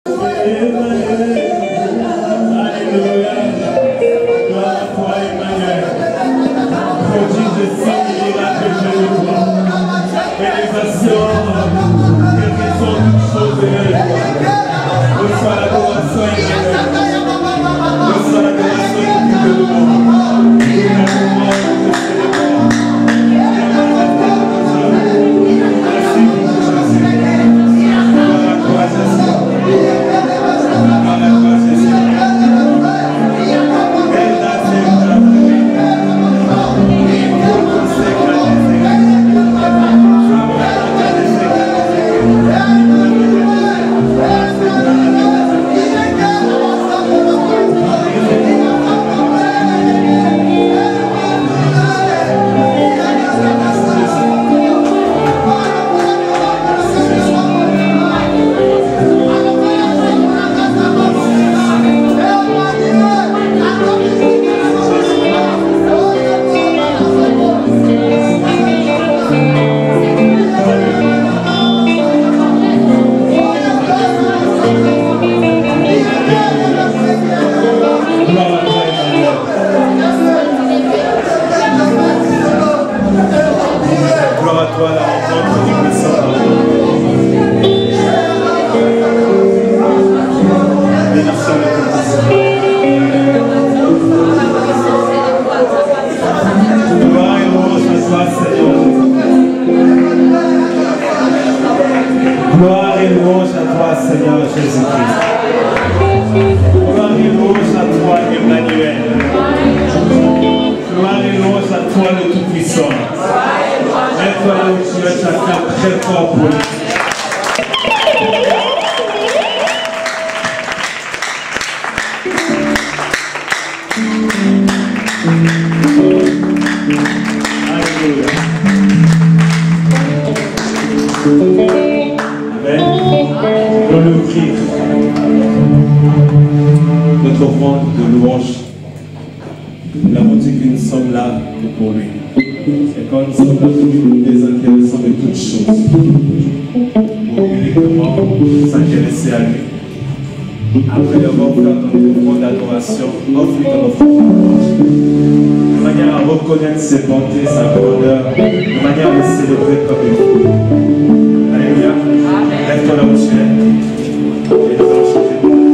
Gloire et louange à toi, Seigneur Jésus-Christ. Gloire et louange à toi, Emmanuel. Gloire et louange à toi, le Tout-Puissant. Mets-toi là où tu es, chacun très fort pour lui. Alléluia. Dans le prix, notre offrande de louange, nous l'avons dit que nous sommes là pour lui. Et quand nous sommes là pour lui, nous désintéressons de toutes choses. Pour uniquement s'intéresser à lui. Après avoir fait notre offrande d'adoration, offre-lui ton offrande. De manière à reconnaître ses bontés, sa grandeur, de manière à le célébrer comme il faut. Alléluia. Lève-toi là où tu es. Et nous allons chanter pour Dieu.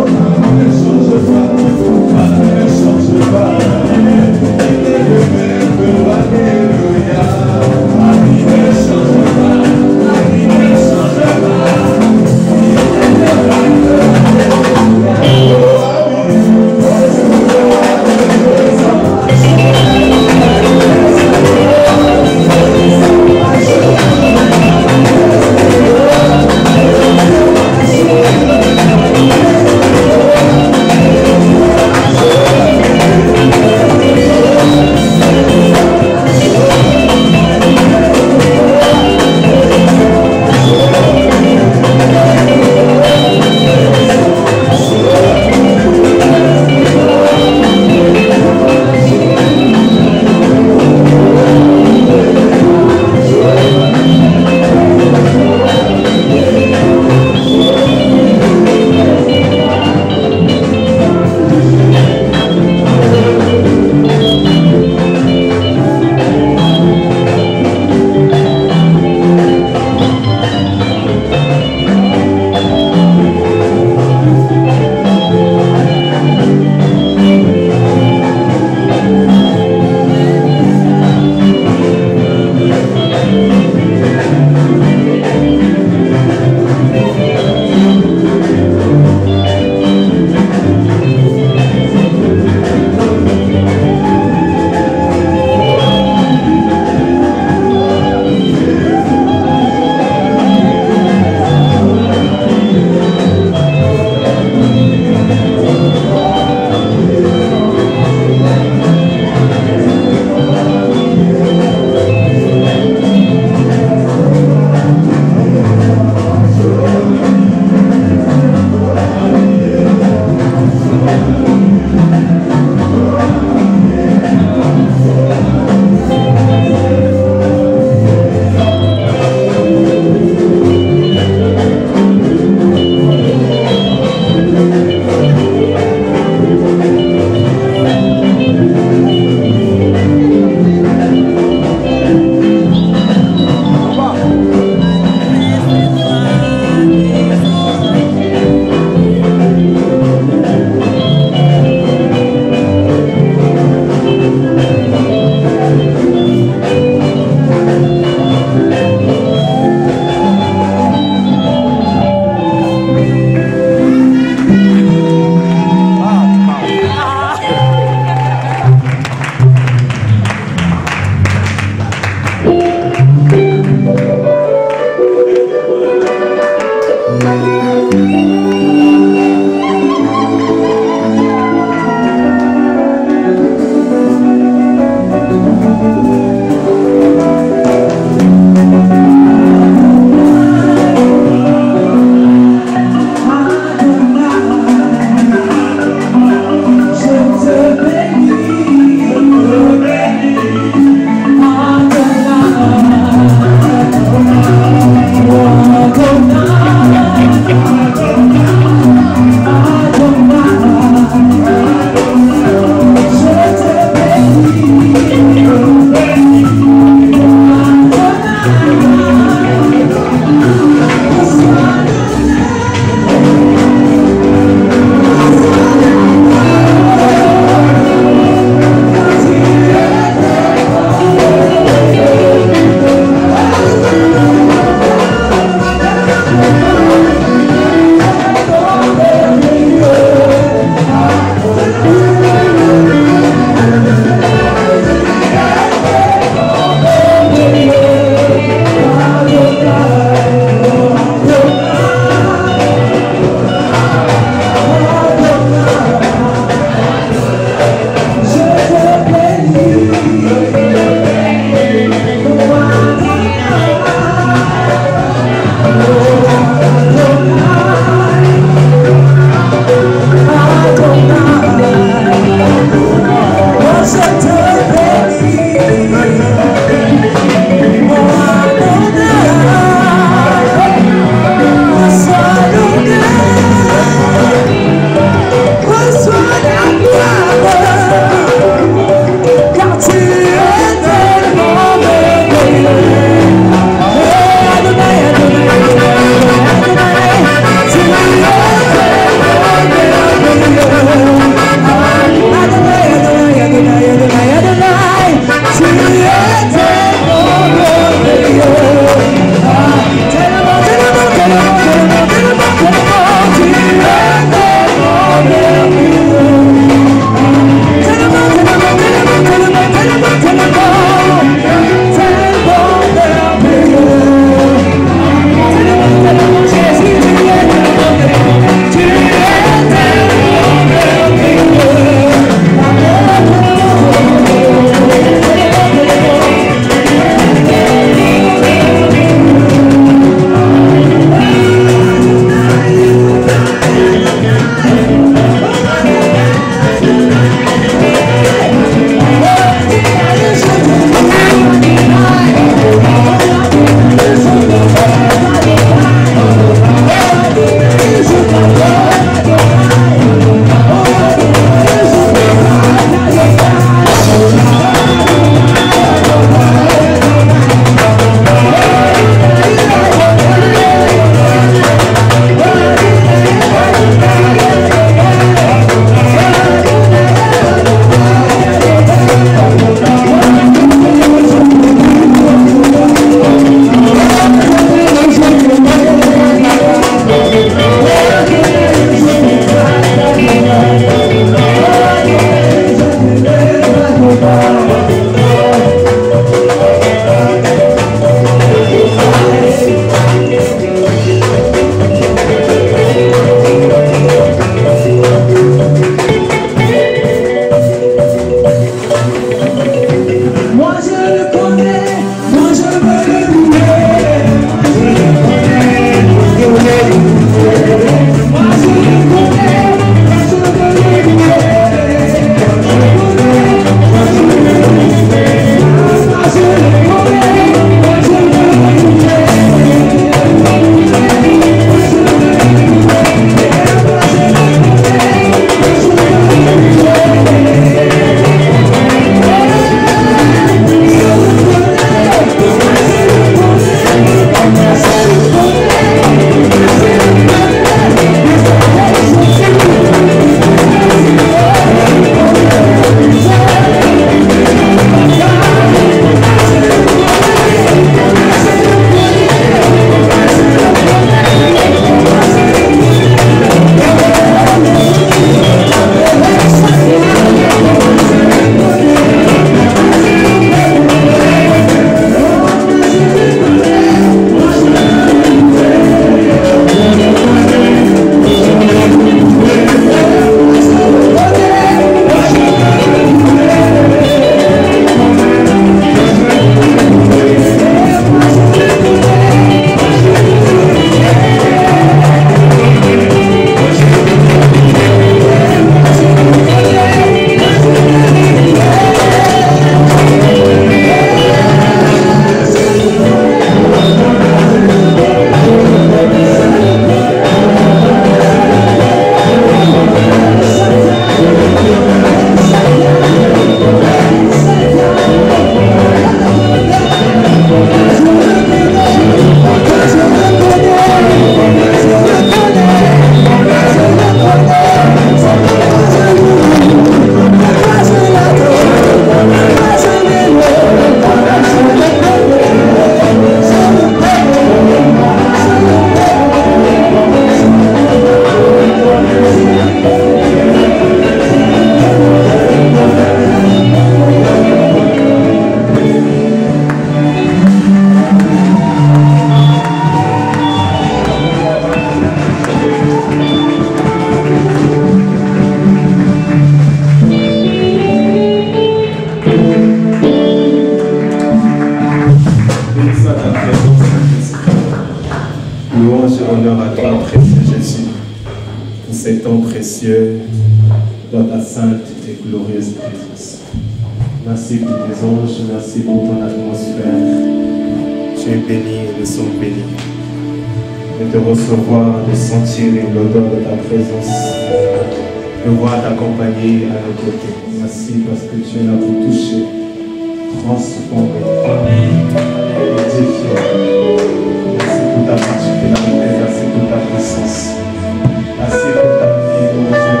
précieux dans ta sainte et glorieuse présence. Merci pour tes anges, merci pour ton atmosphère. Tu es béni et nous sommes bénis. De te recevoir, de sentir l'odeur de ta présence, de voir t'accompagner à nos côtés. Merci parce que tu es là pour toucher, transformer, édifier. Merci pour ta particularité, merci pour ta puissance. Merci pour ta vie, mon Dieu,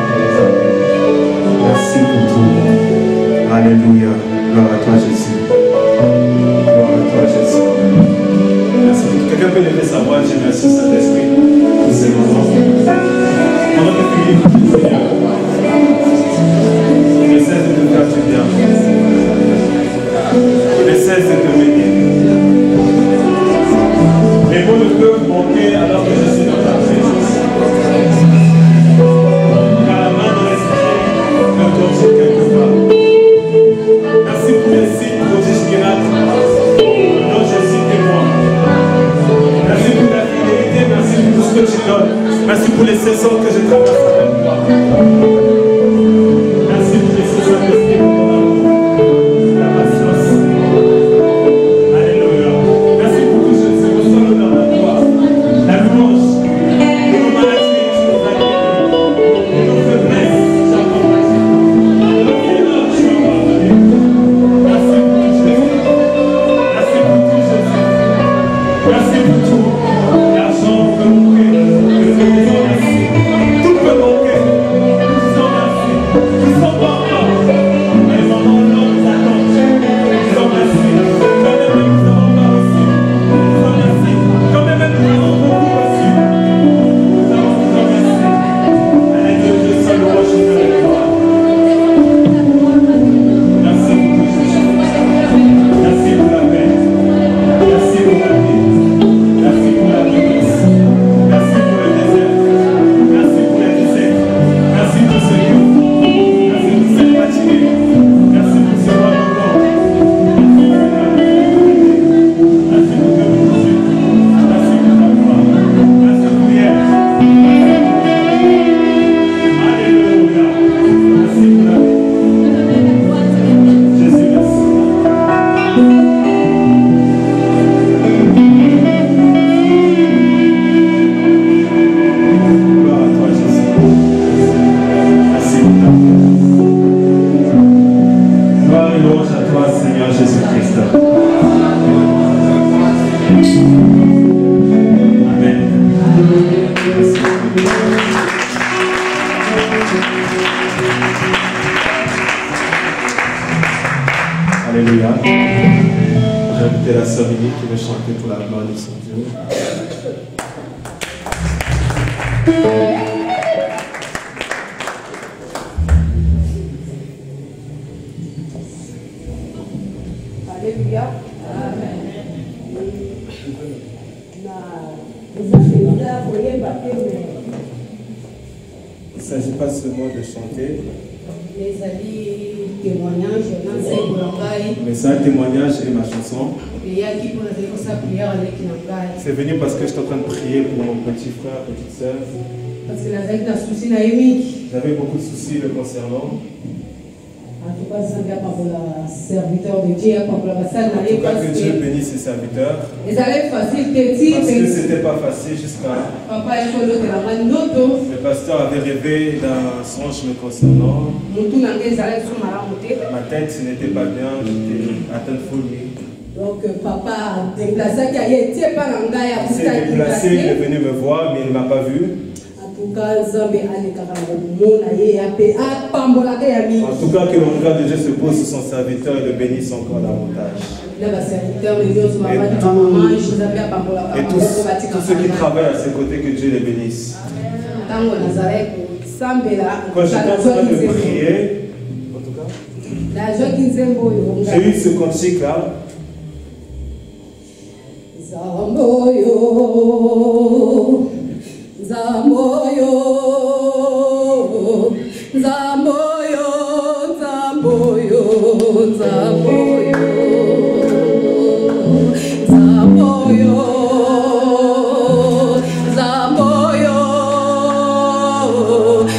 merci pour tout. Alléluia. Gloire à toi, Jésus. Gloire à toi, Jésus. Merci. Quelqu'un peut lever sa voix, Dieu merci Saint-Esprit pour ces moments. Pendant que tu lis, Seigneur, ne cesse de te faire du bien. Ne cesse de te bénir. Les mots ne peuvent manquer alors que je suis dans ta présence. Car la main de l'Esprit me conduit quelque part. Merci pour les signes, prodiges, miracles dont je suis témoin. Merci pour ta fidélité, merci pour tout ce que tu donnes. Merci pour les saisons que je traverse avec toi. Merci pour les saisons de ce pour ton amour, ta patience. Alléluia. Merci pour tout ce que je reçois dans la gloire. La louange, de nos maladies, tu nous as guéris. De nos faiblesses, tu as compris. De nos erreurs, tu as pardonné. Merci pour tout Jésus. Merci pour tout Jésus. Merci pour tout. L'argent peut manquer, le maison merci. Tout peut manquer. Nous disons merci. Nous ne sommes pas encore. Mais pendant l'homme nous attend. Nous disons merci. Quand même nous n'avons pas reçu. Nous disons merci. Quand même nous avons beaucoup reçu. Nous disons merci. Allez Dieu, seul roi, je te le gloire. Merci pour tout Jésus. Merci pour la paix. Merci pour la vie. Merci pour la grâce. Merci pour le désert. Merci pour les déserts. Merci pour ce lieu. Merci pour cette matinée. Merci pour ce roi de corps. Merci pour que nous puissions. Merci pour ta gloire. Merci pour hier. Alléluia. Merci pour la vie. Jésus, merci. Gloire à toi, Jésus. Merci pour ta vie. Gloire et louange à toi, Seigneur Jésus-Christ. Amen. Merci. Alléluia. J'ai invité la sœur Mimi qui veut chanter pour la gloire de son Dieu. Alléluia. Amen. Il ne s'agit pas seulement de chanter, Les alliés témoignages, mais c'est un témoignage et ma chanson. C'est venu parce que je suis en train de prier pour mon petit frère, petite sœur. J'avais beaucoup de soucis le concernant. En tout cas, serviteur de Dieu, En tout cas, que Dieu bénisse ses serviteurs. Parce que c'était pas facile jusqu'à. Le pasteur avait rêvé d'un songe me concernant. Ma tête n'était pas bien, j'étais atteint de folie. Donc, papa déplacé, qui a été par un gars, il s'est déplacé, il est venu me voir, mais il ne m'a pas vu. En tout cas, que le regard de Dieu se pose sur son serviteur et le bénisse encore davantage. Et tous ceux qui travaillent à ses côtés, que Dieu les bénisse. Quand j'étais en train de prier, en tout cas, j'ai eu ce cantique là. Zamboyo, Zamboyo, Zamboyo, Zamboyo, Zamboyo, Zamboyo, Zamboyo,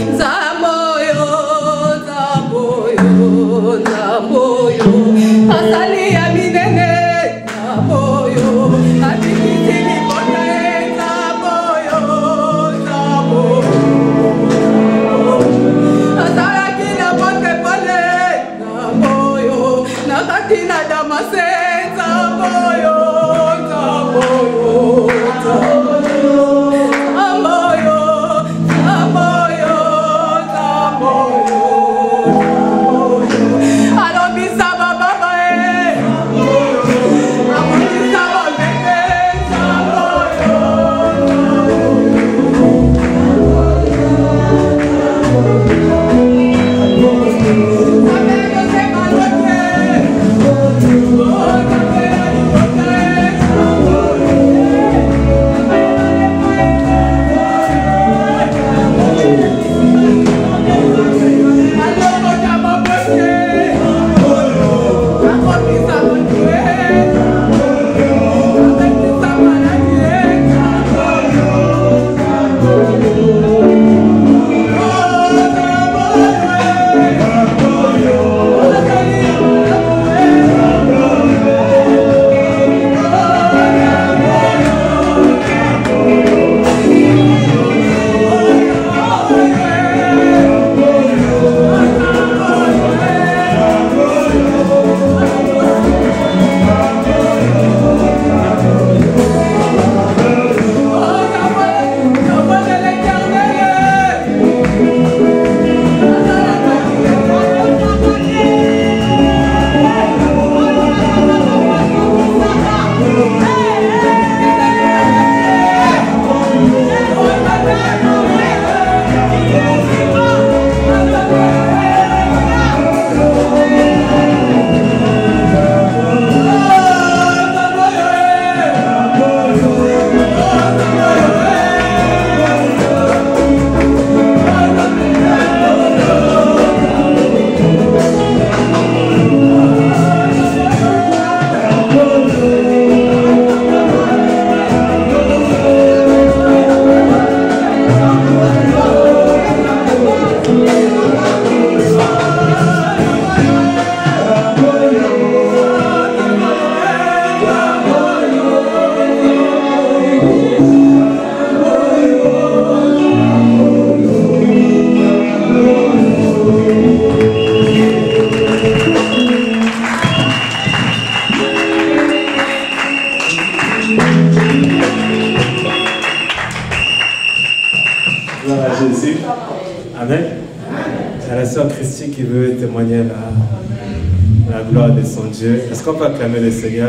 Il y a la sœur Christy qui veut témoigner la gloire de son Dieu. Est-ce qu'on peut acclamer le Seigneur?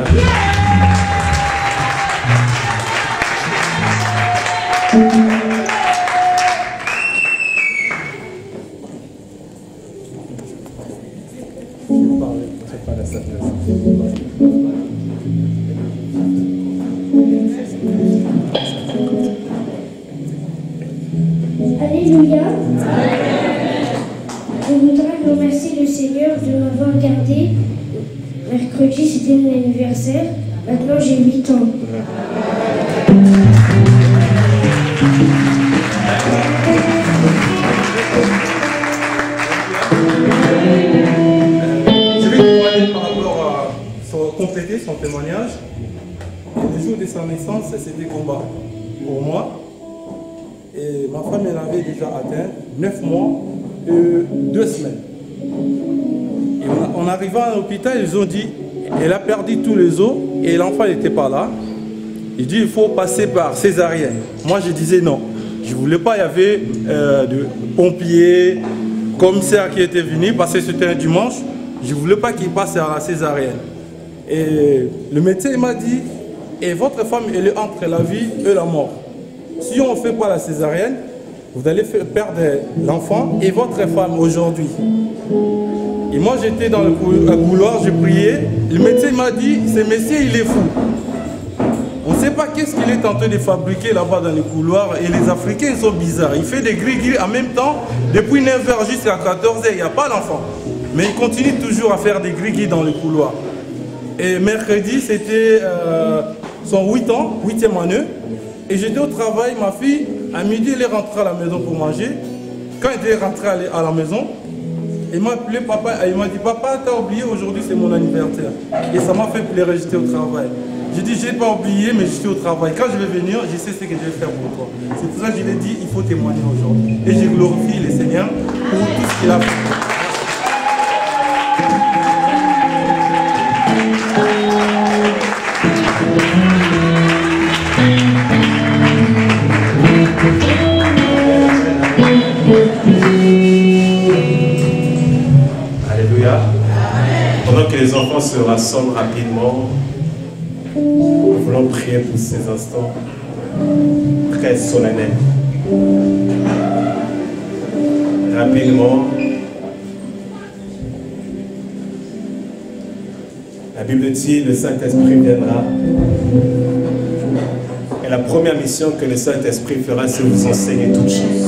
Alléluia. Je voudrais remercier le Seigneur de m'avoir gardé. Mercredi, c'était mon anniversaire. Maintenant, j'ai 8 ans. Je vais témoigner par rapport à compléter son témoignage. Le jour de sa naissance, c'était combat pour moi. Et ma femme, elle avait déjà atteint 9 mois et 2 semaines. Et en arrivant à l'hôpital, ils ont dit, elle a perdu tous les os et l'enfant n'était pas là. Ils disent, il faut passer par césarienne. Moi, je disais non. Je ne voulais pas, il y avait de pompiers, commissaires qui étaient venus parce que c'était un dimanche. Je ne voulais pas qu'ils passent à la césarienne. Et le médecin m'a dit, et votre femme, elle est entre la vie et la mort. Si on ne fait pas la césarienne, vous allez perdre l'enfant et votre femme aujourd'hui. Et moi, j'étais dans le couloir, je priais. Le médecin m'a dit, ce monsieur, il est fou. On ne sait pas qu'est-ce qu'il est en train de fabriquer là-bas dans le couloir. Et les Africains, ils sont bizarres. Il fait des gris-gris en même temps. Depuis 9h jusqu'à 14h, il n'y a pas d'enfant. Mais il continue toujours à faire des gris-gris dans le couloir. Et mercredi, c'était son 8e année. Et j'étais au travail, ma fille, à midi, elle est rentrée à la maison pour manger. Quand elle est rentrée à la maison, elle m'a appelé papa, elle m'a dit, papa, t'as oublié, aujourd'hui c'est mon anniversaire. Et ça m'a fait plaisir, j'étais au travail. J'ai dit, j'ai pas oublié, mais j'étais au travail. Quand je vais venir, je sais ce que je vais faire pour toi. C'est pour ça que je lui ai dit, il faut témoigner aujourd'hui. Et je glorifie le Seigneur pour tout ce qu'il a fait. Alléluia. Pendant que les enfants se rassemblent rapidement, nous voulons prier pour ces instants très solennels. Rapidement, la Bible dit le Saint-Esprit viendra. Et la première mission que le Saint-Esprit fera, c'est vous enseigner toutes choses.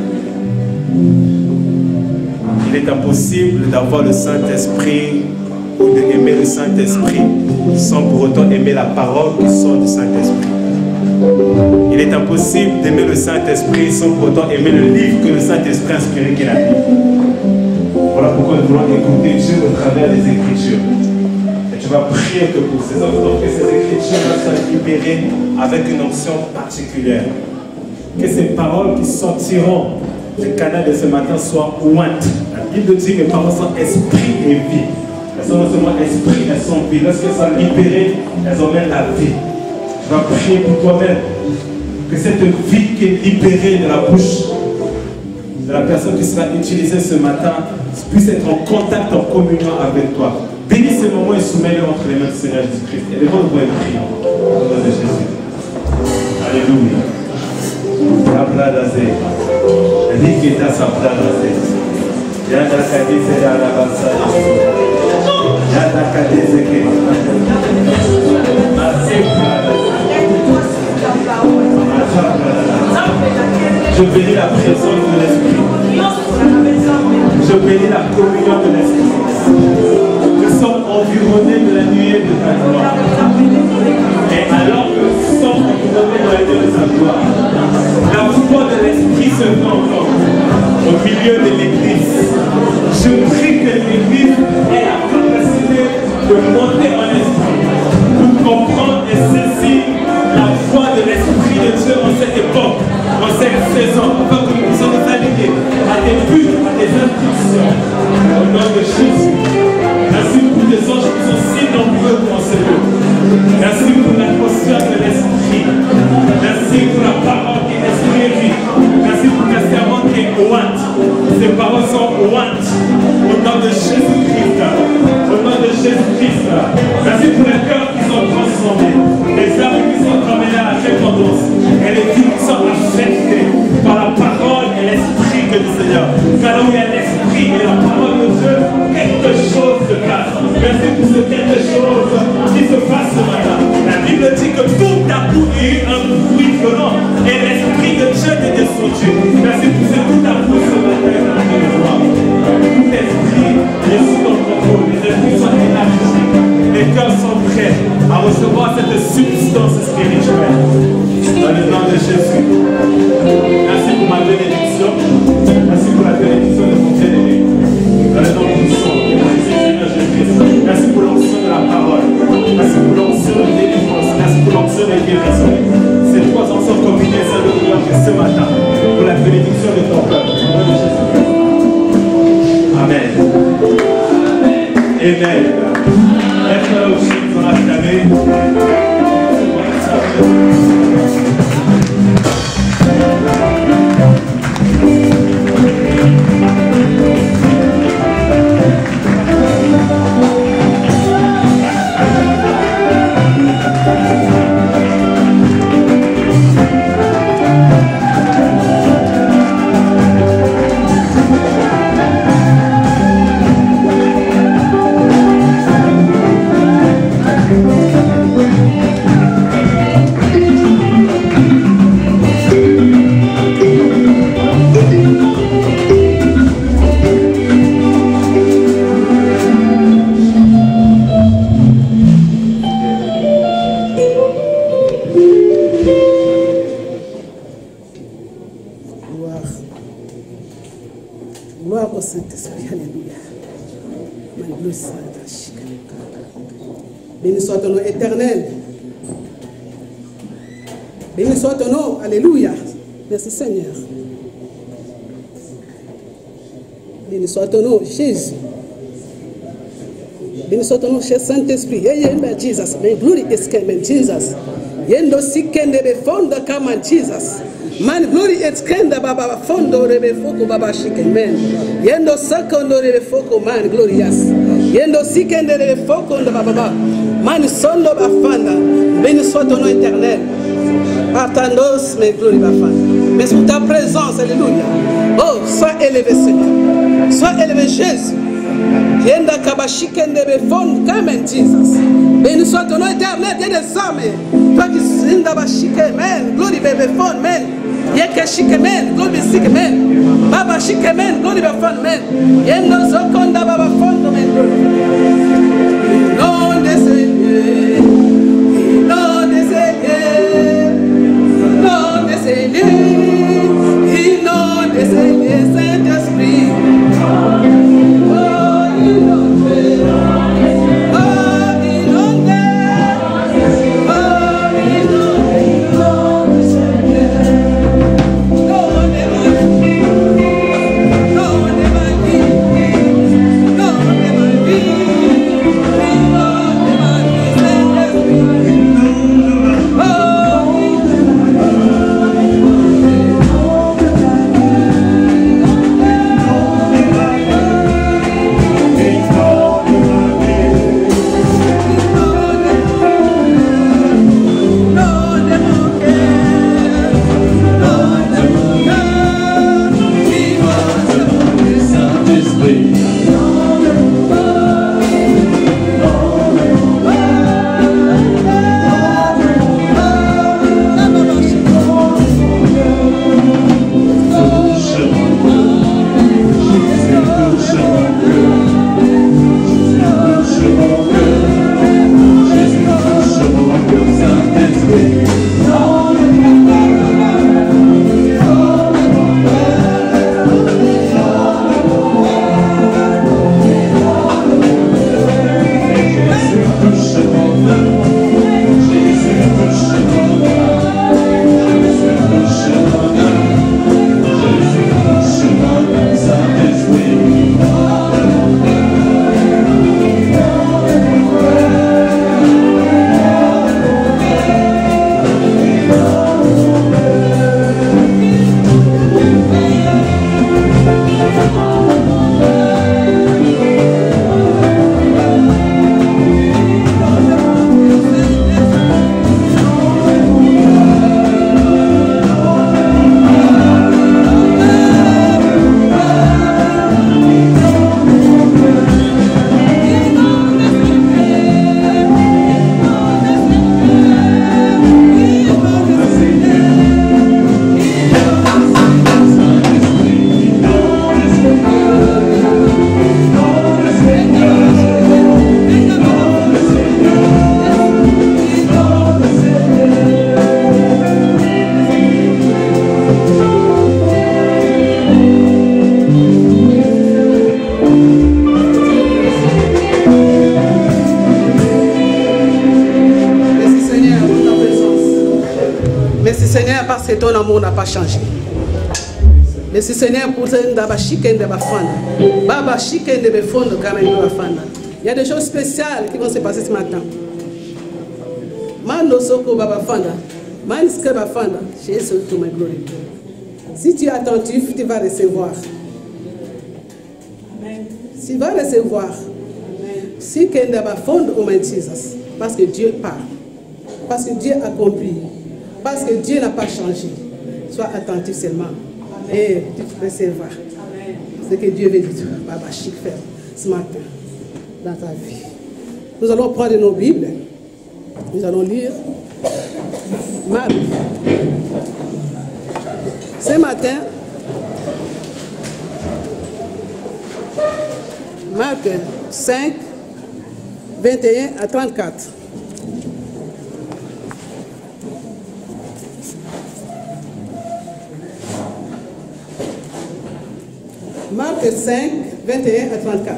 Il est impossible d'avoir le Saint-Esprit ou d'aimer le Saint-Esprit sans pour autant aimer la parole qui sort du Saint-Esprit. Il est impossible d'aimer le Saint-Esprit sans pour autant aimer le livre que le Saint-Esprit a inspiré, qui est la Bible. Voilà pourquoi nous voulons écouter Dieu au travers des Écritures. Et tu vas prier que pour ces enfants, que ces Écritures soient libérées avec une onction particulière. Que ces paroles qui sortiront du canal de ce matin soient ointes. La Bible dit que mes paroles sont esprit et vie. Elles sont non seulement esprit, elles sont vie. Lorsqu'elles sont libérées, elles emmènent la vie. Tu vas prier pour toi-même que cette vie qui est libérée de la bouche de la personne qui sera utilisée ce matin puisse être en contact, en communion avec toi. Bénis ce moment et soumets-le entre les mains du Seigneur Jésus-Christ. Et devant nous, prier au nom de Jésus. Alléluia. Rikita Sapranaze. Yada Kadise Alabasa. Yada Kadise Ke. Je bénis la présence de l'Esprit. Je bénis la communion de l'Esprit. Nous sommes environnés de la nuée de ta gloire. Et alors que nous sommes environnés de la nuée de ta gloire, la foi de l'Esprit se fait encore au milieu de l'Église. Je prie que l'Église ait la capacité de monter en esprit pour comprendre et saisir la foi de l'Esprit de Dieu en cette époque, en cette saison, afin que nous puissions nous aligner à des buts, à des instructions. Au nom de Jésus. Merci pour les anges qui sont si nombreux dans ce lieu. Merci pour l'atmosphère de l'Esprit. Merci pour la parole qui est esprit et vie. Merci pour le serment qui est ouate. Ces paroles sont droite. Au nom de Jésus-Christ. Au nom de Jésus-Christ. Merci pour les cœurs qui sont transformés. Les âmes qui sont ramenées à la dépendance. Et les vies qui sont affectées par la parole et l'esprit du Seigneur. Car là où il y a l'esprit et la parole de Dieu, quelque chose se passe. Merci pour ce quelque chose qui se passe ce matin. La Bible dit que tout à coup il y a eu un bruit violent et l'esprit de Dieu est descendu. Merci pour ce tout à coup ce matin dans la mémoire. Tout esprit est sous ton contrôle. Les esprits sont énergiques. Les cœurs sont prêts à recevoir cette substance spirituelle. Dans le nom de Jésus. Merci pour ma bénédiction. Merci pour la bénédiction de mon bien-aimé. Dans le nom puissant de Jésus-Christ. Merci pour l'onction de la parole. Merci pour l'onction de délivrance. Merci pour l'onction de guérison. Ces trois ensemble combinés, ça nous donne ce matin pour la bénédiction de ton peuple. Au nom de Jésus-Christ. Amen. Amen. Lève-toi aussi, nous allons acclamer. Gloire au Saint-Esprit, alléluia. Béni soit ton nom éternel. Béni soit ton nom, alléluia. Merci Seigneur. Béni soit ton nom, Jésus. Béni soit ton nom, cher Saint-Esprit. Jesus. May glory is coming, Jesus. Yendo sikende be fondo kama Jesus. Man glory is kenda baba fondo rebe foko baba shikemen. Yendo sekondo rebe foko man glorious. Yendo sikende rebe foko ndo baba. Man sondo bafanda. Béni soit ton nom éternel. Partanos mais glory bafanda. Merci pour ta présence, alléluia. Oh, sois élevé Seigneur. Sois élevé Jésus. Yenda kabashikende be fondo kama Jesus. Béni soit ton nom éternel, Dieu des armées. Toi qui sinda bashikemen, glory bebe fondo men. Yeke shikemen, glory shikemen. Baba shikemen, glory be fondo men. Yendo zokonda baba fondo men. Non de Seigneur, non de Seigneur, non de Seigneur, non de Seigneur, Saint-Esprit. que ton amour n'a pas changé. Merci Seigneur pour Ndaba Chicken de Bafanda. Baba Chicken de Befondo Kamendo Bafanda. Il y a des choses spéciales qui vont se passer ce matin. Mando Soko Baba Fanda. Maniske Bafanda. Jésus to my glory. Si tu es attentif, tu vas recevoir. Tu vas recevoir. Si Kenda Bafondo au Jesus. Parce que Dieu parle. Parce que Dieu accomplit. Parce que Dieu n'a pas changé. Sois attentif seulement. Et tu recevras ce que Dieu veut dire. Baba Chic faire ce matin dans ta vie. Nous allons prendre nos Bibles. Nous allons lire Marc. Ce matin, Marc 5, 21 à 34. Marc 5, 21 à 34.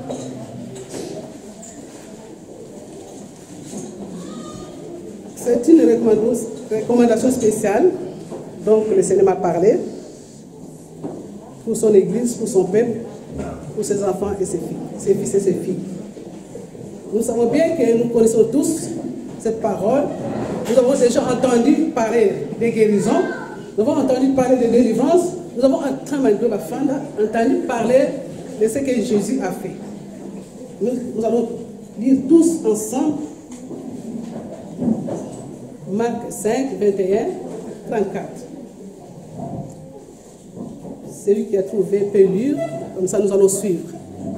C'est une recommandation spéciale, donc le Seigneur m'a parlé, pour son Église, pour son peuple, pour ses enfants et ses filles, ses fils et ses filles. Nous savons bien que nous connaissons tous cette parole. Nous avons déjà entendu parler de guérison, nous avons entendu parler de délivrance, nous avons entendu parler de ce que Jésus a fait. Nous allons lire tous ensemble Marc 5, 21, 34. Celui qui a trouvé peut lire, comme ça nous allons suivre.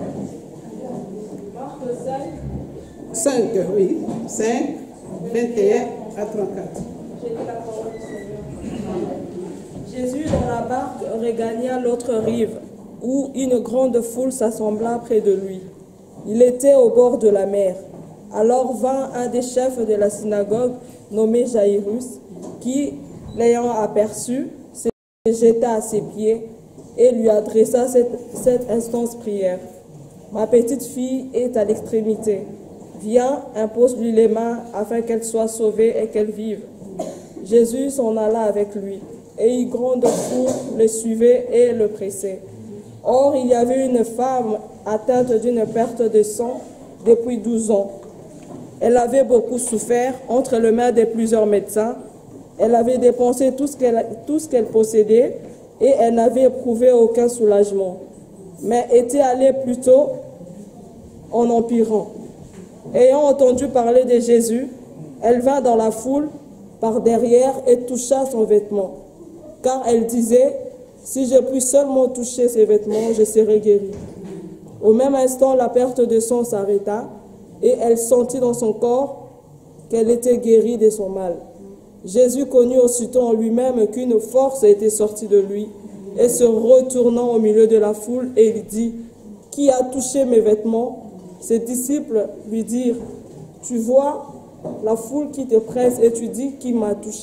Marc 5, oui. 5, 21 à 34. J'ai dit la parole du Seigneur. Jésus, dans la barque, regagna l'autre rive, où une grande foule s'assembla près de lui. Il était au bord de la mer. Alors vint un des chefs de la synagogue, nommé Jairus, qui, l'ayant aperçu, se jeta à ses pieds et lui adressa cette instance prière. Ma petite fille est à l'extrémité. Viens, impose-lui les mains afin qu'elle soit sauvée et qu'elle vive. Jésus s'en alla avec lui, et une grande foule le suivait et le pressait. Or, il y avait une femme atteinte d'une perte de sang depuis 12 ans. Elle avait beaucoup souffert entre les mains de plusieurs médecins. Elle avait dépensé tout ce qu'elle possédait et elle n'avait éprouvé aucun soulagement, mais était allée plutôt en empirant. Ayant entendu parler de Jésus, elle vint dans la foule par derrière et toucha son vêtement, car elle disait, si je puis seulement toucher ses vêtements, je serai guérie. Au même instant, la perte de sang s'arrêta et elle sentit dans son corps qu'elle était guérie de son mal. Jésus connut aussitôt en lui-même qu'une force était sortie de lui, et se retournant au milieu de la foule, il dit, « Qui a touché mes vêtements ?» Ses disciples lui dirent, « Tu vois la foule qui te presse et tu dis, qui m'a touché ?»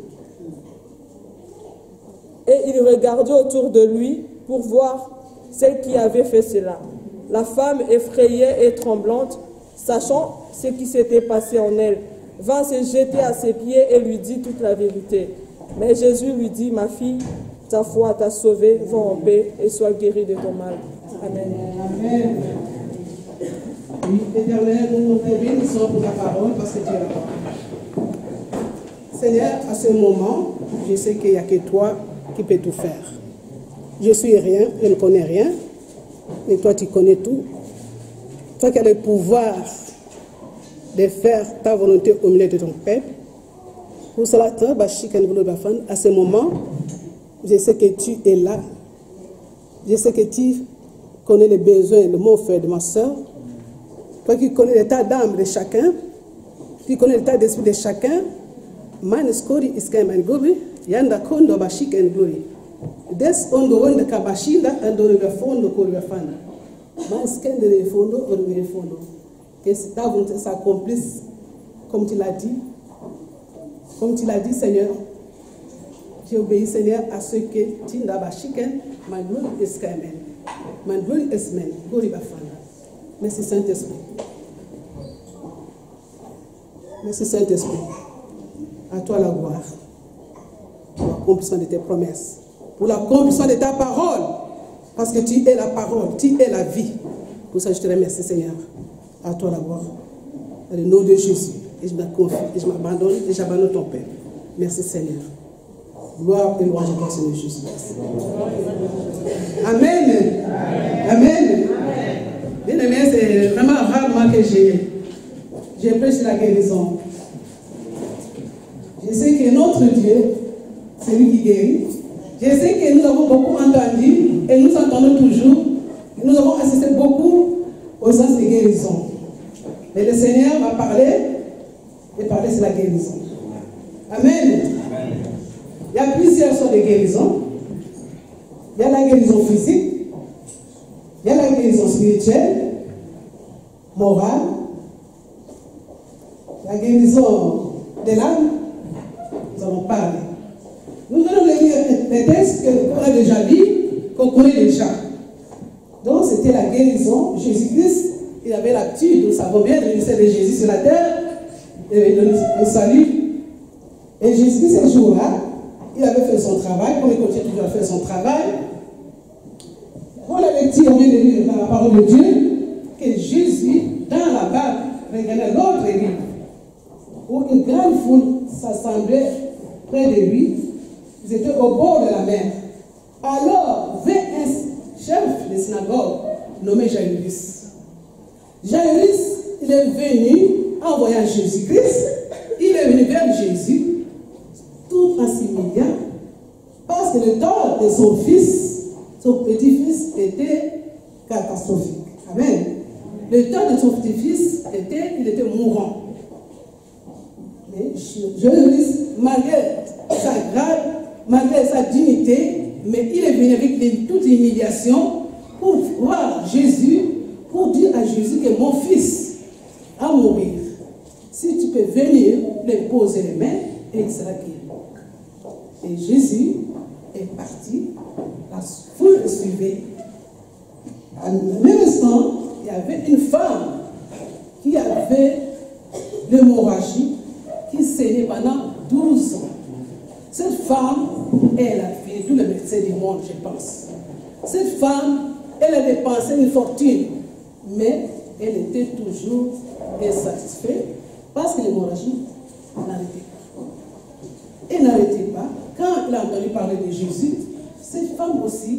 Et il regardait autour de lui pour voir celle qui avait fait cela. La femme, effrayée et tremblante, sachant ce qui s'était passé en elle, vint se jeter à ses pieds et lui dit toute la vérité. Mais Jésus lui dit, ma fille, ta foi t'a sauvée, va en paix et sois guérie de ton mal. Amen. Amen. Oui, Éternel, nous te bénissons pour ta parole parce que tu es la parole. Seigneur, à ce moment, je sais qu'il n'y a que toi qui peux tout faire. Je suis rien, je ne connais rien, mais toi tu connais tout. Toi qui as le pouvoir de faire ta volonté au milieu de ton peuple. Pour cela, à ce moment, je sais que tu es là. Je sais que tu connais les besoins de mon frère et de ma soeur. Toi qui connais l'état d'âme de chacun, tu connais l'état d'esprit de chacun. Man skori iskaiman gobi, yanda kondo bashika and glory. Des ondo wonde kabashinda ando le fondo ko le fana. Man skende le fondo o le fondo. Que ta volonté s'accomplisse comme tu l'as dit. Comme tu l'as dit, Seigneur. J'ai obéi, Seigneur, à ce que tu n'as pas chicken. My glory is coming. My glory is men. Glory bafana. Merci Saint-Esprit. Merci Saint-Esprit. À toi la gloire. l'accomplissement de tes promesses, pour l'accomplissement de ta parole, parce que tu es la parole, tu es la vie. Pour ça, je te remercie, Seigneur. À toi la gloire. Dans le nom de Jésus. Et je me confie, et je m'abandonne, et j'abandonne ton Père. Merci, Seigneur. Gloire et louange à toi, Seigneur Jésus. Amen. Amen. Bien aimé, c'est vraiment rarement que j'ai prêché la guérison. Je sais que notre Dieu, c'est lui qui guérit. Je sais que nous avons beaucoup entendu et nous entendons toujours. Nous avons assisté beaucoup aux séances de guérison. Et le Seigneur m'a parlé et parlé sur la guérison. Amen. Il y a plusieurs sortes de guérison. Il y a la guérison physique, il y a la guérison spirituelle, morale, la guérison de l'âme. Nous avons parlé. Nous allons lire les textes qu'on a déjà lus, qu'on connaît déjà. Donc c'était la guérison. Jésus-Christ, il avait l'habitude, nous savons bien, le ministère de Jésus sur la terre, le salut. Et Jésus-Christ, ce jour-là, il avait fait son travail, comme il continue toujours à faire son travail. Pour la lecture, on vient de lire dans la parole de Dieu que Jésus, dans la barque, regardait l'autre rive, où une grande foule s'assemblait près de lui. Ils étaient au bord de la mer. Alors vint un chef de synagogue nommé Jairus. Jairus, il est venu en voyant Jésus-Christ. Il est venu vers Jésus tout en s'humiliant parce que le temps de son fils, son petit-fils, était catastrophique. Amen. Le temps de son petit-fils il était mourant. Mais Jairus, malgré sa grâce, malgré sa dignité, mais il est venu avec toute l'humiliation pour voir Jésus, pour dire à Jésus que mon fils a mourir. Si tu peux venir lui poser les mains, et il sera guéri. Et Jésus est parti, la foule le suivait. À même instant, il y avait une femme qui avait l'hémorragie, qui saignait pendant 12 ans. Cette femme, elle a fait tous les médecins du monde, je pense. Cette femme, elle a dépensé une fortune, mais elle était toujours insatisfaite parce que l'hémorragie n'arrêtait pas. Elle n'arrêtait pas. Quand elle a entendu parler de Jésus, cette femme aussi,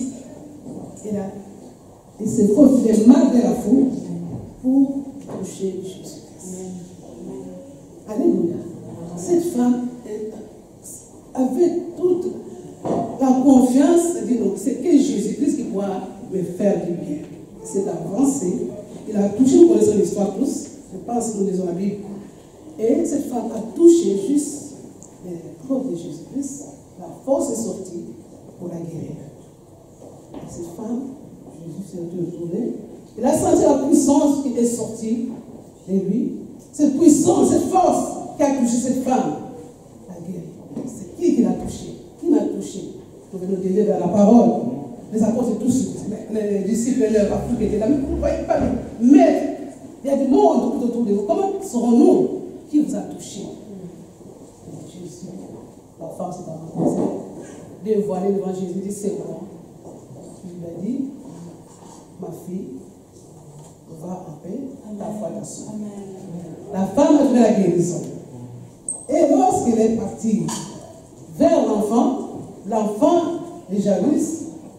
elle s'est faufilée malgré la foule pour toucher Jésus. Alléluia. Cette femme avait toute la confiance de dire, c'est que Jésus-Christ qui pourra me faire du bien. C'est avancé. Il a touché, nous connaissons l'histoire tous. Je pense que nous lisons la Bible. Et cette femme a touché juste les propres de Jésus-Christ. La force est sortie pour la guérir. Et cette femme, Jésus s'est retourné. Il a senti la puissance qui est sortie de lui. Cette puissance, cette force qui a touché cette femme, la guéri. C'est qui l'a touché? Qui m'a touché? Vous pouvez nous donner dans la parole. Les apôtres tous, les disciples, leurs apôtres qui étaient là, mais vous ne voyez pas. Mais il y a du monde tout autour de vous. Comment serons-nous? Qui vous a touché? Jésus. La femme s'est avancée, dévoilée devant Jésus, dit c'est bon. Il lui a dit, ma fille, va en paix, ta foi t'a sauvé. La femme a fait la guérison. Et lorsqu'elle est partie vers l'enfant de Jairus,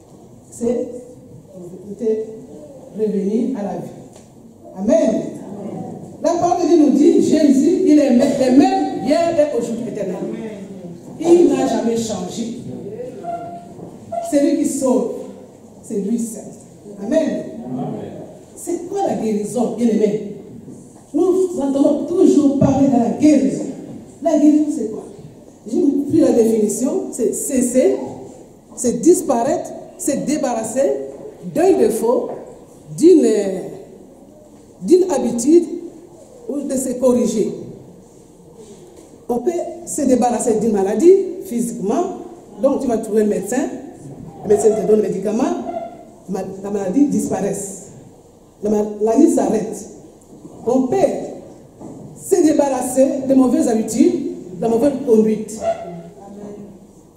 était revenu à la vie. Amen. La parole de Dieu nous dit, Jésus, il est le même hier et aujourd'hui éternellement. Il n'a jamais changé. C'est lui qui sauve. C'est lui seul. Amen. C'est quoi la guérison, bien aimé? Nous entendons toujours parler de la guérison. La guérison, c'est quoi? J'ai pris la définition, c'est cesser, c'est disparaître, c'est débarrasser d'un défaut, d'une habitude ou de se corriger. On peut se débarrasser d'une maladie physiquement, donc tu vas trouver le médecin te donne le médicament, la maladie disparaît. La maladie s'arrête. On peut se débarrasser de mauvaises habitudes, de mauvaise conduite.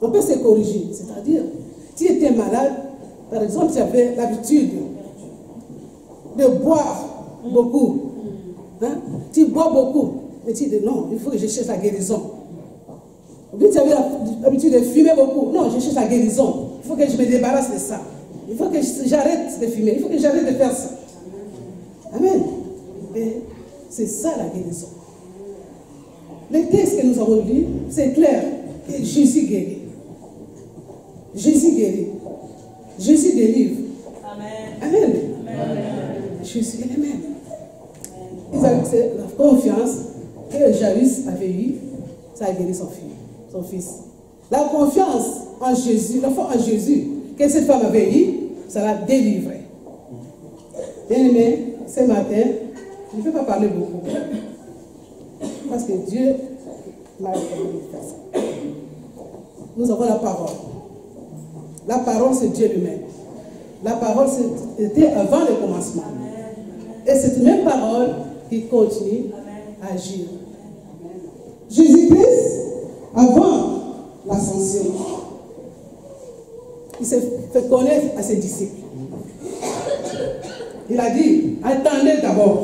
On peut se corriger. C'est-à-dire, tu étais malade, par exemple, tu avais l'habitude de boire beaucoup. Hein? Tu bois beaucoup. Mais tu dis non, il faut que je cherche la guérison. Ou bien tu avais l'habitude de fumer beaucoup. Non, je cherche la guérison. Il faut que je me débarrasse de ça. Il faut que j'arrête de fumer. Il faut que j'arrête de faire ça. Amen. Et c'est ça la guérison. Les textes que nous avons lus, c'est clair que Jésus guérit. Jésus guérit. Jésus délivre. Amen. Amen. Amen. Jésus, Amen. Ils avaient la confiance que Jairus avait eue, ça a guéri son fils. La confiance en Jésus, la foi en Jésus que cette femme avait eue, ça l'a délivré. Bien aimé, ce matin, je ne vais pas parler beaucoup. Parce que Dieu m'a recommandé de faire ça. Nous avons la parole. La parole, c'est Dieu lui-même. La parole, c'était avant le commencement. Et cette même parole qui continue à agir. Jésus-Christ, avant l'ascension, il s'est fait connaître à ses disciples. Il a dit, attendez d'abord.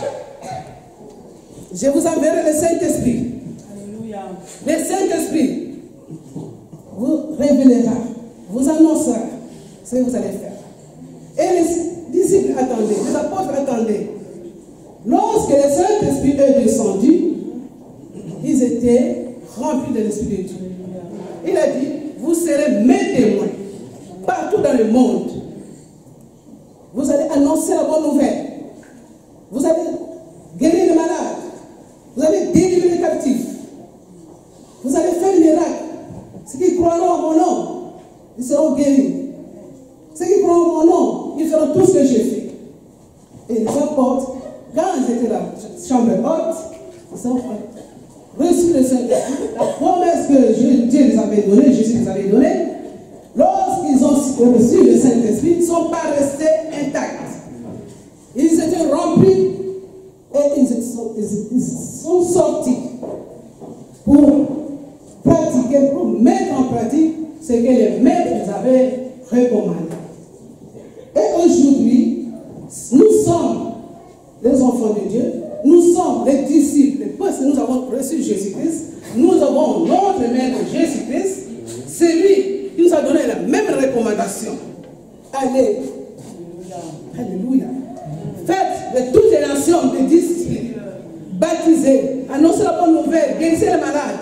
Je vous enverrai le Saint-Esprit. Alléluia. Le Saint-Esprit vous révélera, vous annoncera ce que vous allez faire. Et les disciples attendaient, les apôtres attendaient. Lorsque le Saint-Esprit est descendu, ils étaient remplis de l'Esprit de Dieu. Il a dit, vous serez mes témoins partout dans le monde. Vous allez annoncer la bonne nouvelle. Vous allez guérir les malades. Vous allez délivrer les captifs. Vous allez faire un miracle. Ceux qui croiront en mon nom, ils seront guéris. Ceux qui croiront en mon nom, ils feront tout ce que j'ai fait. Et les apôtres, quand ils étaient dans la chambre haute, ils ont reçu le Saint-Esprit. La promesse que Dieu les avait donnée, Jésus les avait donnée, lorsqu'ils ont reçu le Saint-Esprit, ils ne sont pas restés intacts. Ils étaient remplis et ils sont sortis pour pratiquer, pour mettre en pratique ce que les maîtres les avaient recommandé. Et aujourd'hui, nous sommes les enfants de Dieu, nous sommes les disciples, parce que nous avons reçu Jésus-Christ, nous avons notre maître Jésus-Christ, c'est lui qui nous a donné la même recommandation. Allez, alléluia. Faites de toutes les nations des disciples, baptisez, annoncez la bonne nouvelle, guérissez les malades,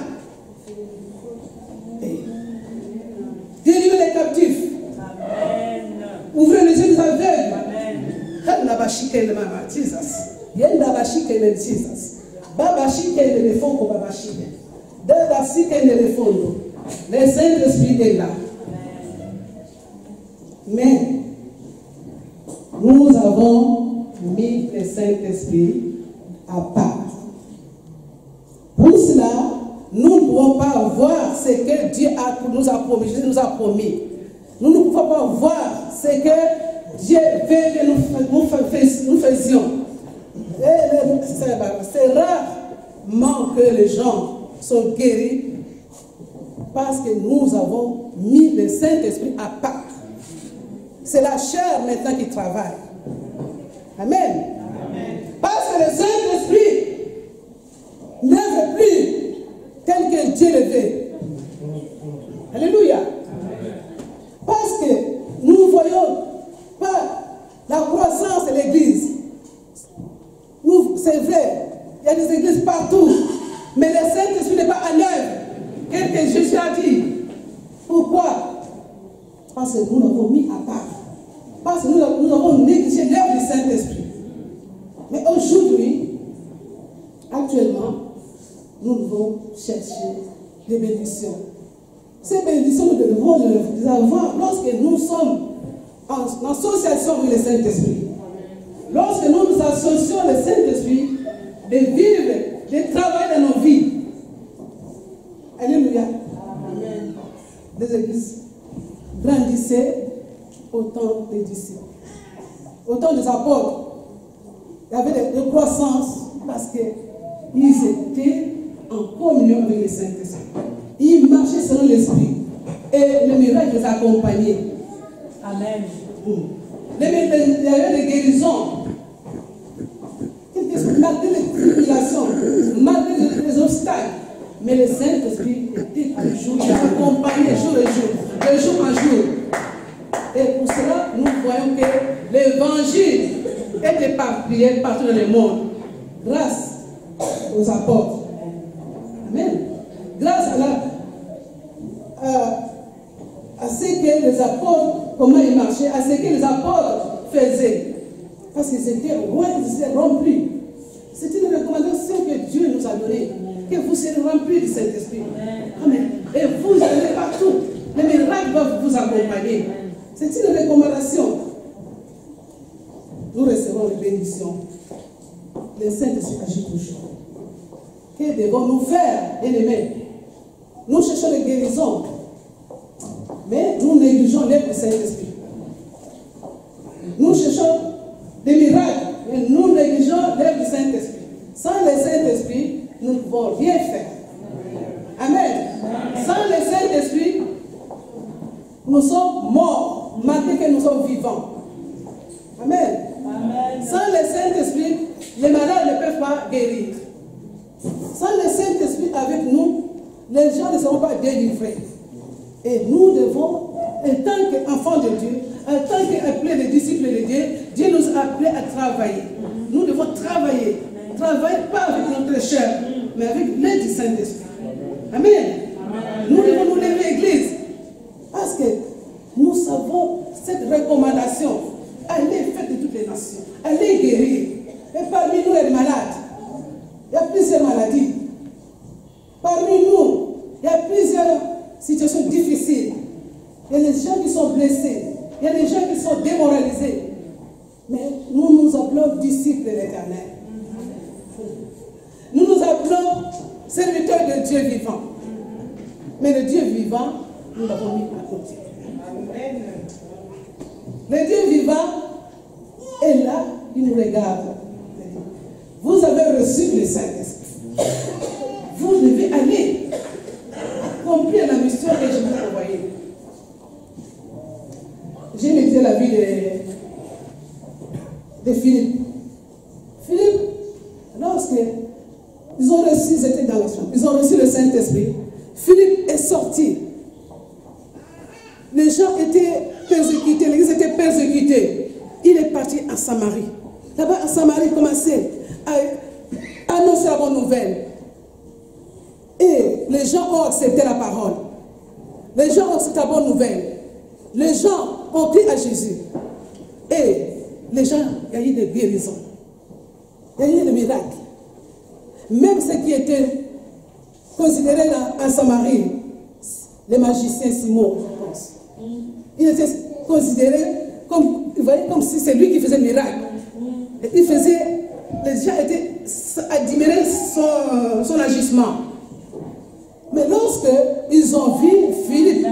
délivrez les captifs, ouvrez les yeux des aveugles. Le Saint-Esprit est là. Mais nous avons mis le Saint-Esprit à part. Pour cela, nous ne pouvons pas voir ce que Dieu nous a promis. Jésus nous a promis. Nous ne pouvons pas voir ce que Dieu veut que nous faisions. C'est rarement que les gens sont guéris parce que nous avons mis le Saint-Esprit à part. C'est la chair maintenant qui travaille. Amen. Amen. Parce que le Saint-Esprit n'œuvre plus tel que Dieu le veut. Alléluia. Parce que nous ne voyons pas la croissance de l'Église. C'est vrai, il y a des églises partout, mais le Saint-Esprit n'est pas en œuvre. Qu'est-ce que Jésus a dit? Pourquoi? Parce que nous l'avons mis à part. Parce que nous avons négligé l'œuvre du Saint-Esprit. Mais aujourd'hui, actuellement, nous devons chercher des bénédictions. Ces bénédictions, nous devons les avoir lorsque nous sommes en association avec le Saint-Esprit. Lorsque nous nous associons le Saint-Esprit, de vivre, de travailler dans nos vies. Alléluia. Amen. Les églises grandissaient au temps des disciples. Au temps des apôtres, il y avait de croissance parce qu'ils étaient en communion avec le Saint-Esprit. Ils marchaient selon l'Esprit. Et le miracle les a accompagnés. Amen. Il y a eu des guérisons. Malgré les tribulations, malgré les obstacles, mais le Saint-Esprit était toujours, il a accompagné jour et jour, de jour en jour. Et pour cela, nous voyons que l'évangile est éparpillé partout dans le monde, grâce aux apôtres. Amen. Grâce à ce que les apôtres, comment ils marchaient, à ce que les apôtres faisaient. Parce qu'ils étaient loin, ils étaient remplis. C'est une recommandation que Dieu nous a donnée, que vous serez remplis du Saint-Esprit. Amen. Et vous allez partout. Les miracles doivent vous accompagner. C'est une recommandation. Nous recevons les bénédictions. Le Saint-Esprit agit toujours. Que devons-nous faire, bien-aimés? Nous cherchons les guérisons, mais nous négligeons l'œuvre du Saint-Esprit. Nous cherchons des miracles, mais nous négligeons l'œuvre du Saint-Esprit. Sans le Saint-Esprit, nous ne pouvons rien faire. Amen. Sans le Saint-Esprit, nous sommes morts, malgré que nous sommes vivants. Amen. Sans le Saint-Esprit, les malades ne peuvent pas guérir. Sans le Saint-Esprit avec nous, les gens ne seront pas délivrés. Et nous devons, en tant qu'enfants de Dieu, en tant qu'appelés les disciples de Dieu, Dieu nous a appelés à travailler. Nous devons travailler. Travailler pas avec notre chair, mais avec l'aide du Saint-Esprit. Amen. Nous devons nous lever l'église. Parce que nous savons cette recommandation. Allez faire de toutes les nations. Allez guérir. Et parmi nous, les malades, il y a plusieurs maladies. Parmi nous, il y a plusieurs situations difficiles. Il y a des gens qui sont blessés. Il y a des gens qui sont démoralisés. Mais nous nous appelons disciples de l'Éternel. Nous nous appelons serviteurs de Dieu vivant. Mais le Dieu vivant, nous l'avons mis à côté. Le Dieu vivant est là, il nous regarde. Vous avez reçu le Saint-Esprit. Vous devez aller accomplir la mission que je vous ai envoyée. J'ai médité la vie de Philippe. Philippe, lorsque ils ont reçu, ils étaient dans la chambre, ils ont reçu le Saint-Esprit. Philippe est sorti. Les gens étaient persécutés, l'église était persécutée. Il est parti à Samarie. Là-bas, à Samarie, il commençait à annoncer la bonne nouvelle. Et les gens ont accepté la parole. Les gens ont accepté la bonne nouvelle. Les gens ont cru à Jésus. Et les gens, il y a eu des guérisons. Il y a eu des miracles. Même ceux qui étaient considérés en Samarie, les magiciens Simon, je pense. Il était considéré comme si c'est lui qui faisait le miracle. Et il faisait, les gens étaient admiraient son agissement. Mais lorsque ils ont vu Philippe,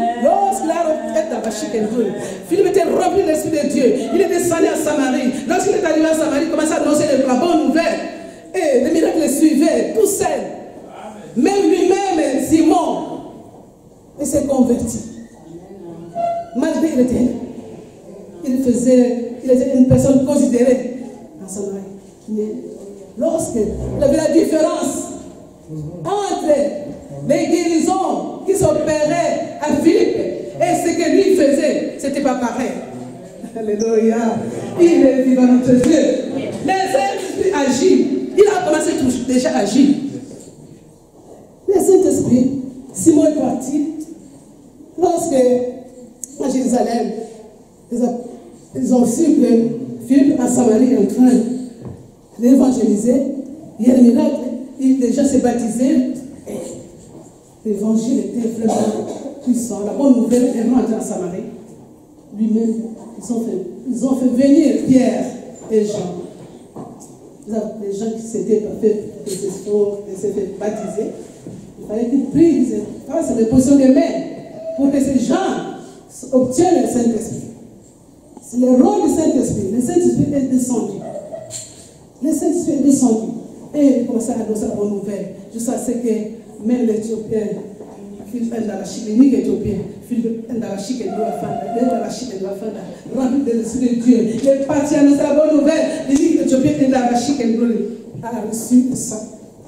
Philippe était rempli de l'Esprit de Dieu. Il est descendu à Samarie. Lorsqu'il est arrivé à Samarie, il commençait à annoncer la bonne nouvelle. Et les miracles le suivaient, tout seul. Même lui-même, Simon, il s'est converti. Malgré il était une personne considérée en Samarie. Mais lorsque il avait la différence entre les guérisons qui s'opéraient à Philippe et ce que lui faisait, ce n'était pas pareil. Alléluia. Il est vivant notre Dieu. Les Saint-Esprit agit. Il a commencé déjà à agir. Le Saint-Esprit, Simon est parti. Lorsque, à Jérusalem, ils ont su que Philippe à Samarie est en train d'évangéliser. Il y a des miracles. Il déjà s'est baptisé. L'évangile était vraiment puissant. La bonne nouvelle est rentrée en Samarie. Lui-même, ils ont fait venir Pierre et Jean. Les gens qui s'étaient fait des efforts, qui s'étaient baptisés, il fallait qu'ils prient, qu'ils fassent des positions de main pour que ces gens obtiennent le Saint-Esprit. C'est le rôle du Saint-Esprit. Le Saint-Esprit est descendu. Le Saint-Esprit est descendu. Et il commençait à annoncer la bonne nouvelle. Jusqu'à ce que même l'Éthiopien, dans la clinique éthiopienne, rempli de l'Esprit de Dieu. Les partis annoncent la bonne nouvelle. Il dit que Éthiopie a reçu le sang.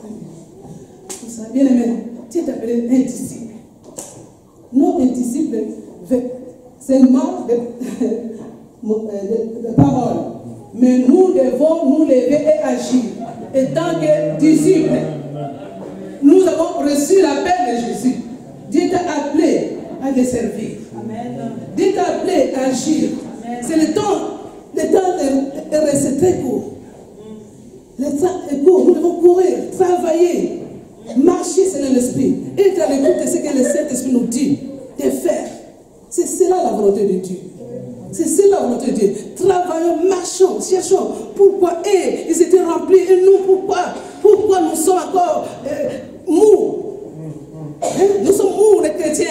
Bien aimé, tu es appelé un disciple. Non, un disciple, c'est mort de parole. Mais nous devons nous lever et agir. Et tant que disciples, nous avons reçu l'appel de Jésus. Dieu t'a appelé à les servir. Dieu t'a appelé à agir. C'est le temps est resté très court. Le temps est court, nous devons courir, travailler, marcher selon l'Esprit, être à l'écoute de ce que le Saint-Esprit nous dit de faire. C'est cela la volonté de Dieu. C'est cela la volonté de Dieu. Travaillons, marchons, cherchons. Pourquoi ils étaient remplis et nous, pourquoi nous sommes encore mous? Nous sommes mous, les chrétiens.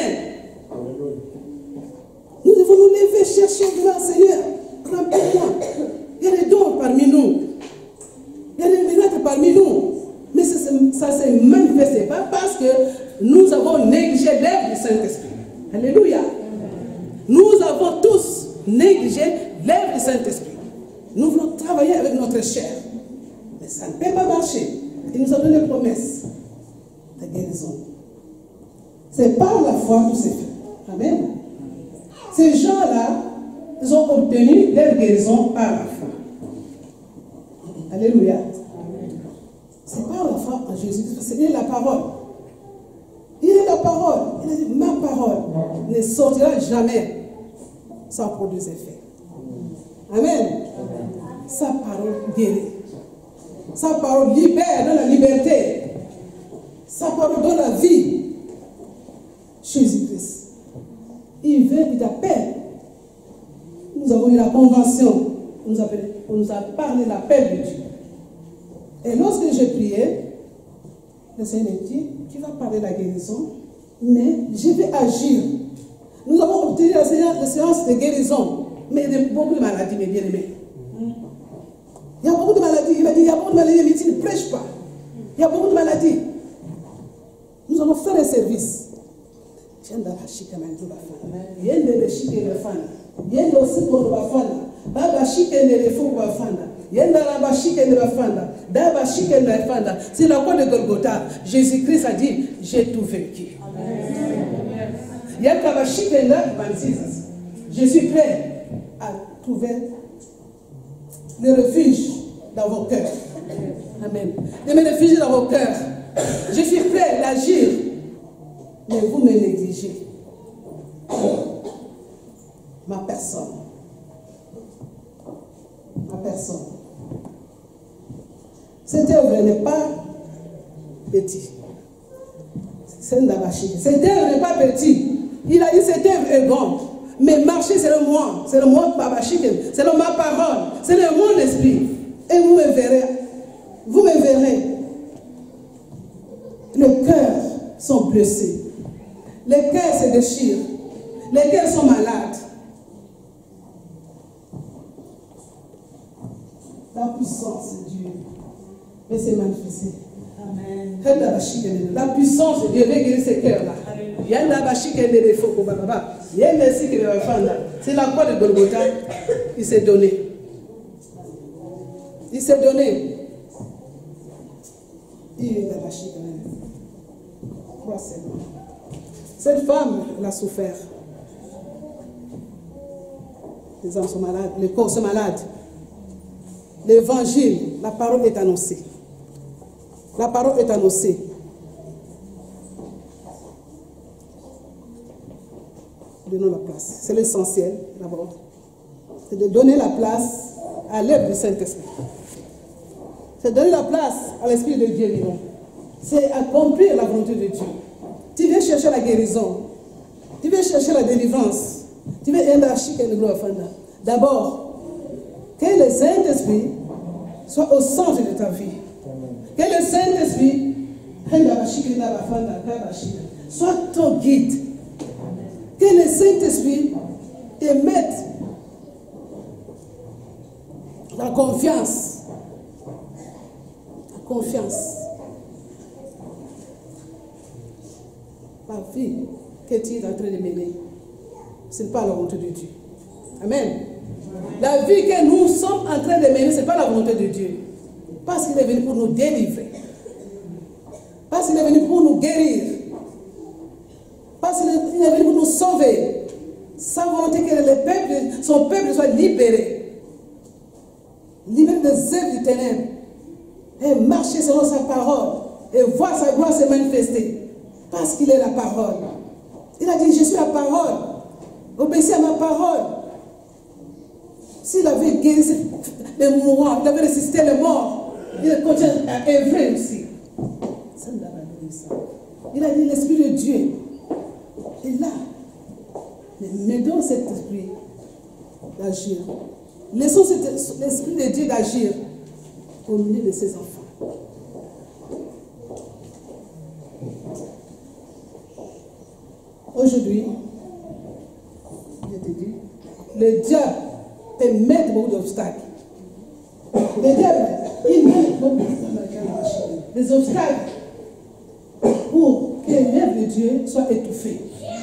Nous devons nous lever, chercher devant le Seigneur. Remplis-moi. Il y a des dons parmi nous. Il y a des miracles parmi nous. Mais ça ne se manifeste pas parce que nous avons négligé l'œuvre du Saint-Esprit. Alléluia. Nous avons tous négligé l'œuvre du Saint-Esprit. Nous voulons travailler avec notre chair. Mais ça ne peut pas marcher. Il nous a donné une promesse de guérison. C'est par la foi que c'est fait. Amen. Ces gens-là, ils ont obtenu leur guérison par la foi. Alléluia. C'est par la foi en Jésus-Christ. C'est la parole. Il est la parole. Il a dit, ma parole ne sortira jamais sans produire effet. Amen. Sa parole guérit. Sa parole libère dans la liberté. Sa parole donne la vie. Jésus-Christ. Il veut, il t'appelle. Nous avons eu la convention. On nous a parlé de l'appel de Dieu. Et lorsque j'ai prié, le Seigneur m'a dit, tu vas parler de la guérison, mais je vais agir. Nous avons obtenu la séance de guérison, mais il y a beaucoup de maladies, mes bien-aimés. Il y a beaucoup de maladies. Il m'a dit, il y a beaucoup de maladies, mais tu ne prêches pas. Il y a beaucoup de maladies. Nous allons faire un service. C'est la croix de Golgotha. Jésus-Christ a dit, j'ai tout vaincu. Je suis prêt à trouver le refuge dans vos cœurs. Amen. De me réfugier dans vos cœurs. Je suis prêt à agir. Mais vous me négligez. Ma personne. Ma personne. Cette œuvre n'est pas petite. Cette œuvre n'est pas petite. Il a dit cette œuvre est grande. Mais marcher, c'est le moi. C'est le moi, Baba Chicken. C'est ma parole. C'est le mon esprit. Et vous me verrez. Vous me verrez. Les cœurs sont blessés. Les cœurs se déchirent. Les cœurs sont malades. La puissance de Dieu va se manifester. Amen. La puissance de Dieu va guérir ces cœurs-là. C'est la croix de Golgotha. Il s'est donné. Il s'est donné. Cette femme, elle a souffert. Les hommes sont malades, les corps sont malades. L'évangile, la parole est annoncée. La parole est annoncée. Donnons la place. C'est l'essentiel, d'abord. C'est de donner la place à l'œuvre du Saint-Esprit. C'est de donner la place à l'Esprit de Dieu vivant. C'est accomplir la volonté de Dieu. Tu viens chercher la guérison. Tu viens chercher la délivrance. Tu viens d'abord, que le Saint-Esprit soit au centre de ta vie. Que le Saint-Esprit soit ton guide. Que le Saint-Esprit te mette la confiance. La confiance. Ma fille, que tu es en train de mener, ce n'est pas la volonté de Dieu. Amen. La vie que nous sommes en train de mener, ce n'est pas la volonté de Dieu. Parce qu'il est venu pour nous délivrer. Parce qu'il est venu pour nous guérir. Parce qu'il est venu pour nous sauver. Sa volonté que son peuple soit libéré. Libéré des œuvres du ténèbre. Et marcher selon sa parole. Et voir sa gloire se manifester. Parce qu'il est la parole. Il a dit, je suis la parole. Obéissez à ma parole. S'il avait guéri les mourants, il avait ressuscité les morts, il continue à œuvrer aussi. Il a dit, l'Esprit de Dieu est là. Mais dans cet esprit d'agir, laissons l'Esprit de Dieu d'agir au milieu de ses enfants. Aujourd'hui, je te dis, le diable te met beaucoup d'obstacles. Le diable, il met beaucoup d'obstacles pour que l'œuvre de Dieu soit étouffée.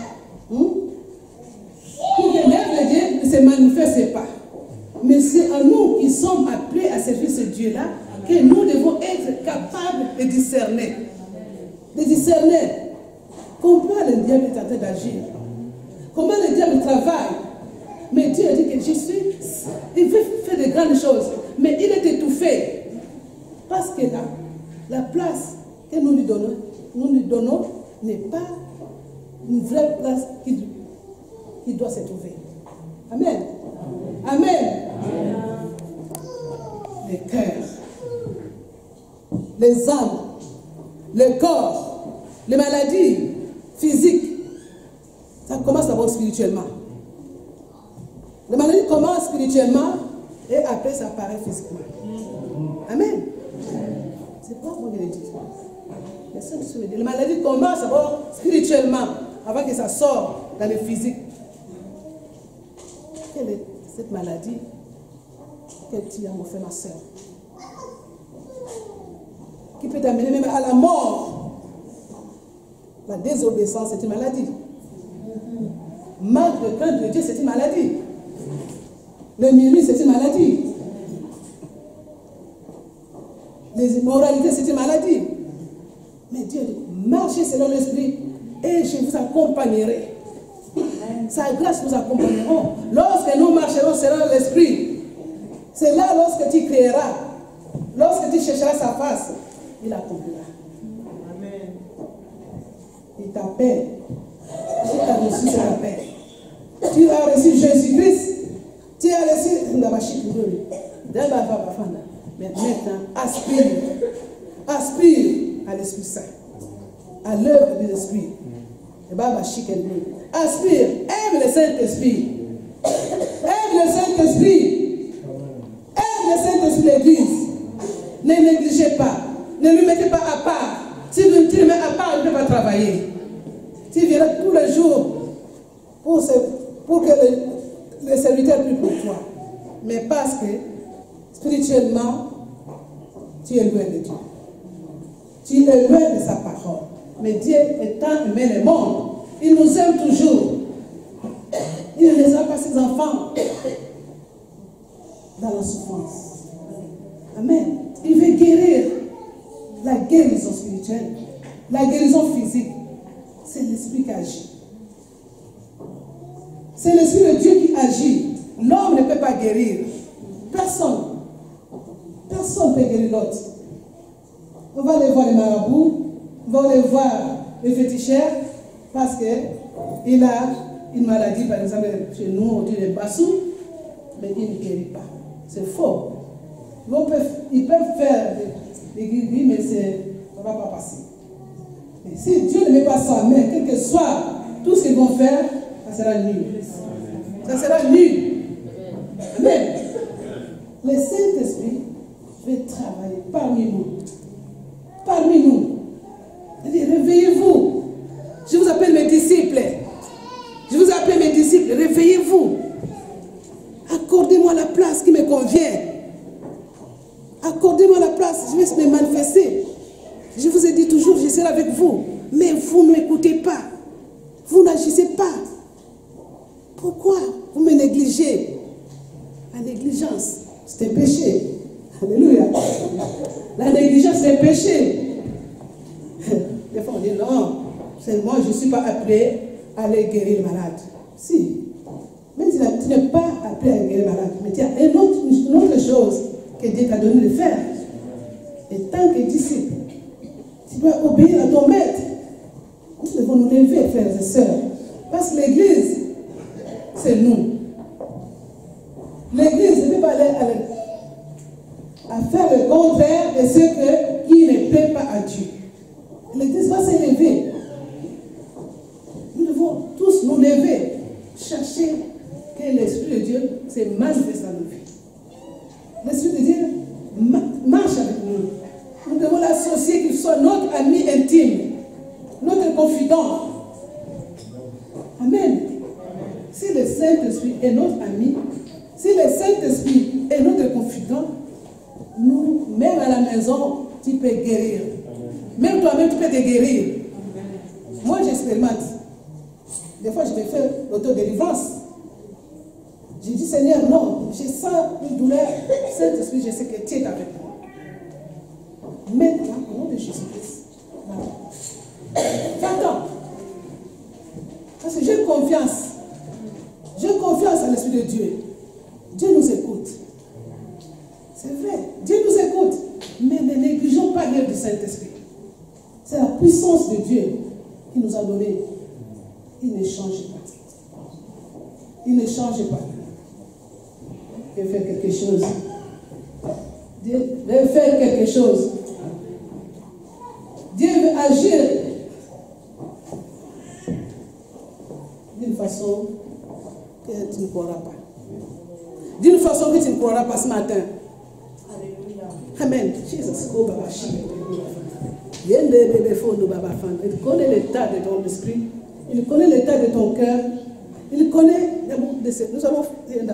Pour que l'œuvre de Dieu ne se manifeste pas. Mais c'est à nous qui sommes appelés à servir ce Dieu-là que nous devons être capables de discerner. De discerner comment le diable est en train d'agir. Comment le diable travaille. Mais Dieu a dit que il veut faire de grandes choses. Mais il est étouffé. Parce que là, la place que nous lui donnons n'est pas une vraie place qui doit se trouver. Amen. Amen. Les cœurs, les âmes, le corps, les maladies physiques, ça commence d'abord spirituellement. Les maladies commencent spirituellement et après ça apparaît physiquement. Amen. C'est pas moi qui le dis. Les maladies commencent d'abord spirituellement avant que ça sorte dans le physique. Quelle est cette maladie que tu as, mon frère, ma soeur, qui peut t'amener même à la mort? La désobéissance, c'est une maladie. Manque de crainte de Dieu, c'est une maladie. Le murmure, c'est une maladie. Les immoralités, c'est une maladie. Mais Dieu dit, marchez selon l'esprit et je vous accompagnerai. Sa grâce nous accompagneront. Lorsque nous marcherons selon l'esprit, c'est là lorsque tu crieras, lorsque tu chercheras sa face, il accomplira. Amen. Il t'appelle. Tu as reçu cet appel. Tu as reçu Jésus-Christ. Tu as reçu mais maintenant, aspire à l'Esprit Saint, à l'œuvre de l'Esprit. Aspire, aime le Saint-Esprit. Aime le Saint-Esprit. Aime le Saint-Esprit, l'Église. Ne négligez pas. Ne lui mettez pas à part. Si tu le mets à part, il ne peut pas travailler. Tu viendras tous les jours pour que le serviteur prie pour toi. Mais parce que spirituellement, tu es loin de Dieu. Tu es loin de sa parole. Mais Dieu est tant aimé le monde. Il nous aime toujours. Il ne laissera pas ses enfants dans la souffrance. Amen. Il veut guérir. La guérison spirituelle, la guérison physique, c'est l'Esprit qui agit. C'est l'Esprit de Dieu qui agit. L'homme ne peut pas guérir. Personne. Personne ne peut guérir l'autre. On va aller voir les marabouts, on va aller voir les féticheurs, parce qu'il a une maladie, par exemple, chez nous, on dit le bassou, mais il ne guérit pas. C'est faux. Ils peuvent faire des guéris, mais ça ne va pas passer. Et si Dieu ne met pas sa main, quel que soit tout ce qu'ils vont faire, ça sera nul. Ça sera nul. Amen. Le Saint-Esprit veut travailler parmi nous. Parmi nous. Il dit, réveillez-vous. Je vous appelle mes disciples. Je vous appelle mes disciples. Réveillez-vous. Accordez-moi la place qui me convient. Accordez-moi la place. Je vais me manifester. Je vous ai dit toujours, je serai avec vous. Mais vous ne m'écoutez pas. Vous n'agissez pas. Alléluia. La négligence, c'est péché. Des fois, on dit non, moi, je ne suis pas appelé à aller guérir les malades. Si. Même si tu n'es pas appelé à guérir les malades, mais tu as une autre chose que Dieu t'a donné de faire. Et tant que disciple, tu dois obéir à ton maître. Nous devons nous lever, frères et sœurs. Parce que l'église, c'est nous. L'église ne peut pas aller à faire le contraire de ce qui ne plaît pas à Dieu. L'église va s'élever. Nous devons tous nous lever, chercher que l'Esprit de Dieu se manifeste dans nos vies. L'Esprit de Dieu marche avec nous. Nous devons l'associer, qu'il soit notre ami intime, notre confident. Amen. Si le Saint-Esprit est notre ami, si le Saint-Esprit est notre confident, nous, même à la maison, tu peux guérir. Même toi-même, tu peux te guérir. Moi, j'expérimente. Des fois, je me fais l'autodélivrance. Je dis, Seigneur, non, je sens une douleur. Saint-Esprit, je sais que tu es avec moi. Maintenant, au nom de Jésus-Christ, va-t'en. Parce que j'ai confiance. J'ai confiance en l'Esprit de Dieu. Dieu nous écoute. C'est vrai, Dieu nous écoute. Mais ne négligeons pas l'œuvre du Saint-Esprit. C'est la puissance de Dieu qui nous a donné. Il ne change pas. Il ne change pas. Il veut faire quelque chose. Dieu veut faire quelque chose. Dieu veut agir d'une façon que tu ne croiras pas. D'une façon que tu ne croiras pas ce matin. Amen. Jesus. Oh, Baba, il connaît l'état de ton esprit. Il connaît l'état de ton cœur. Il connaît. Nous avons. Il y a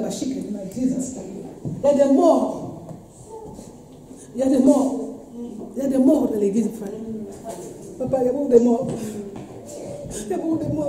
des morts. Il y a des morts. Il y a des morts dans l'église. Papa, il y a beaucoup de morts. Il y a beaucoup de morts.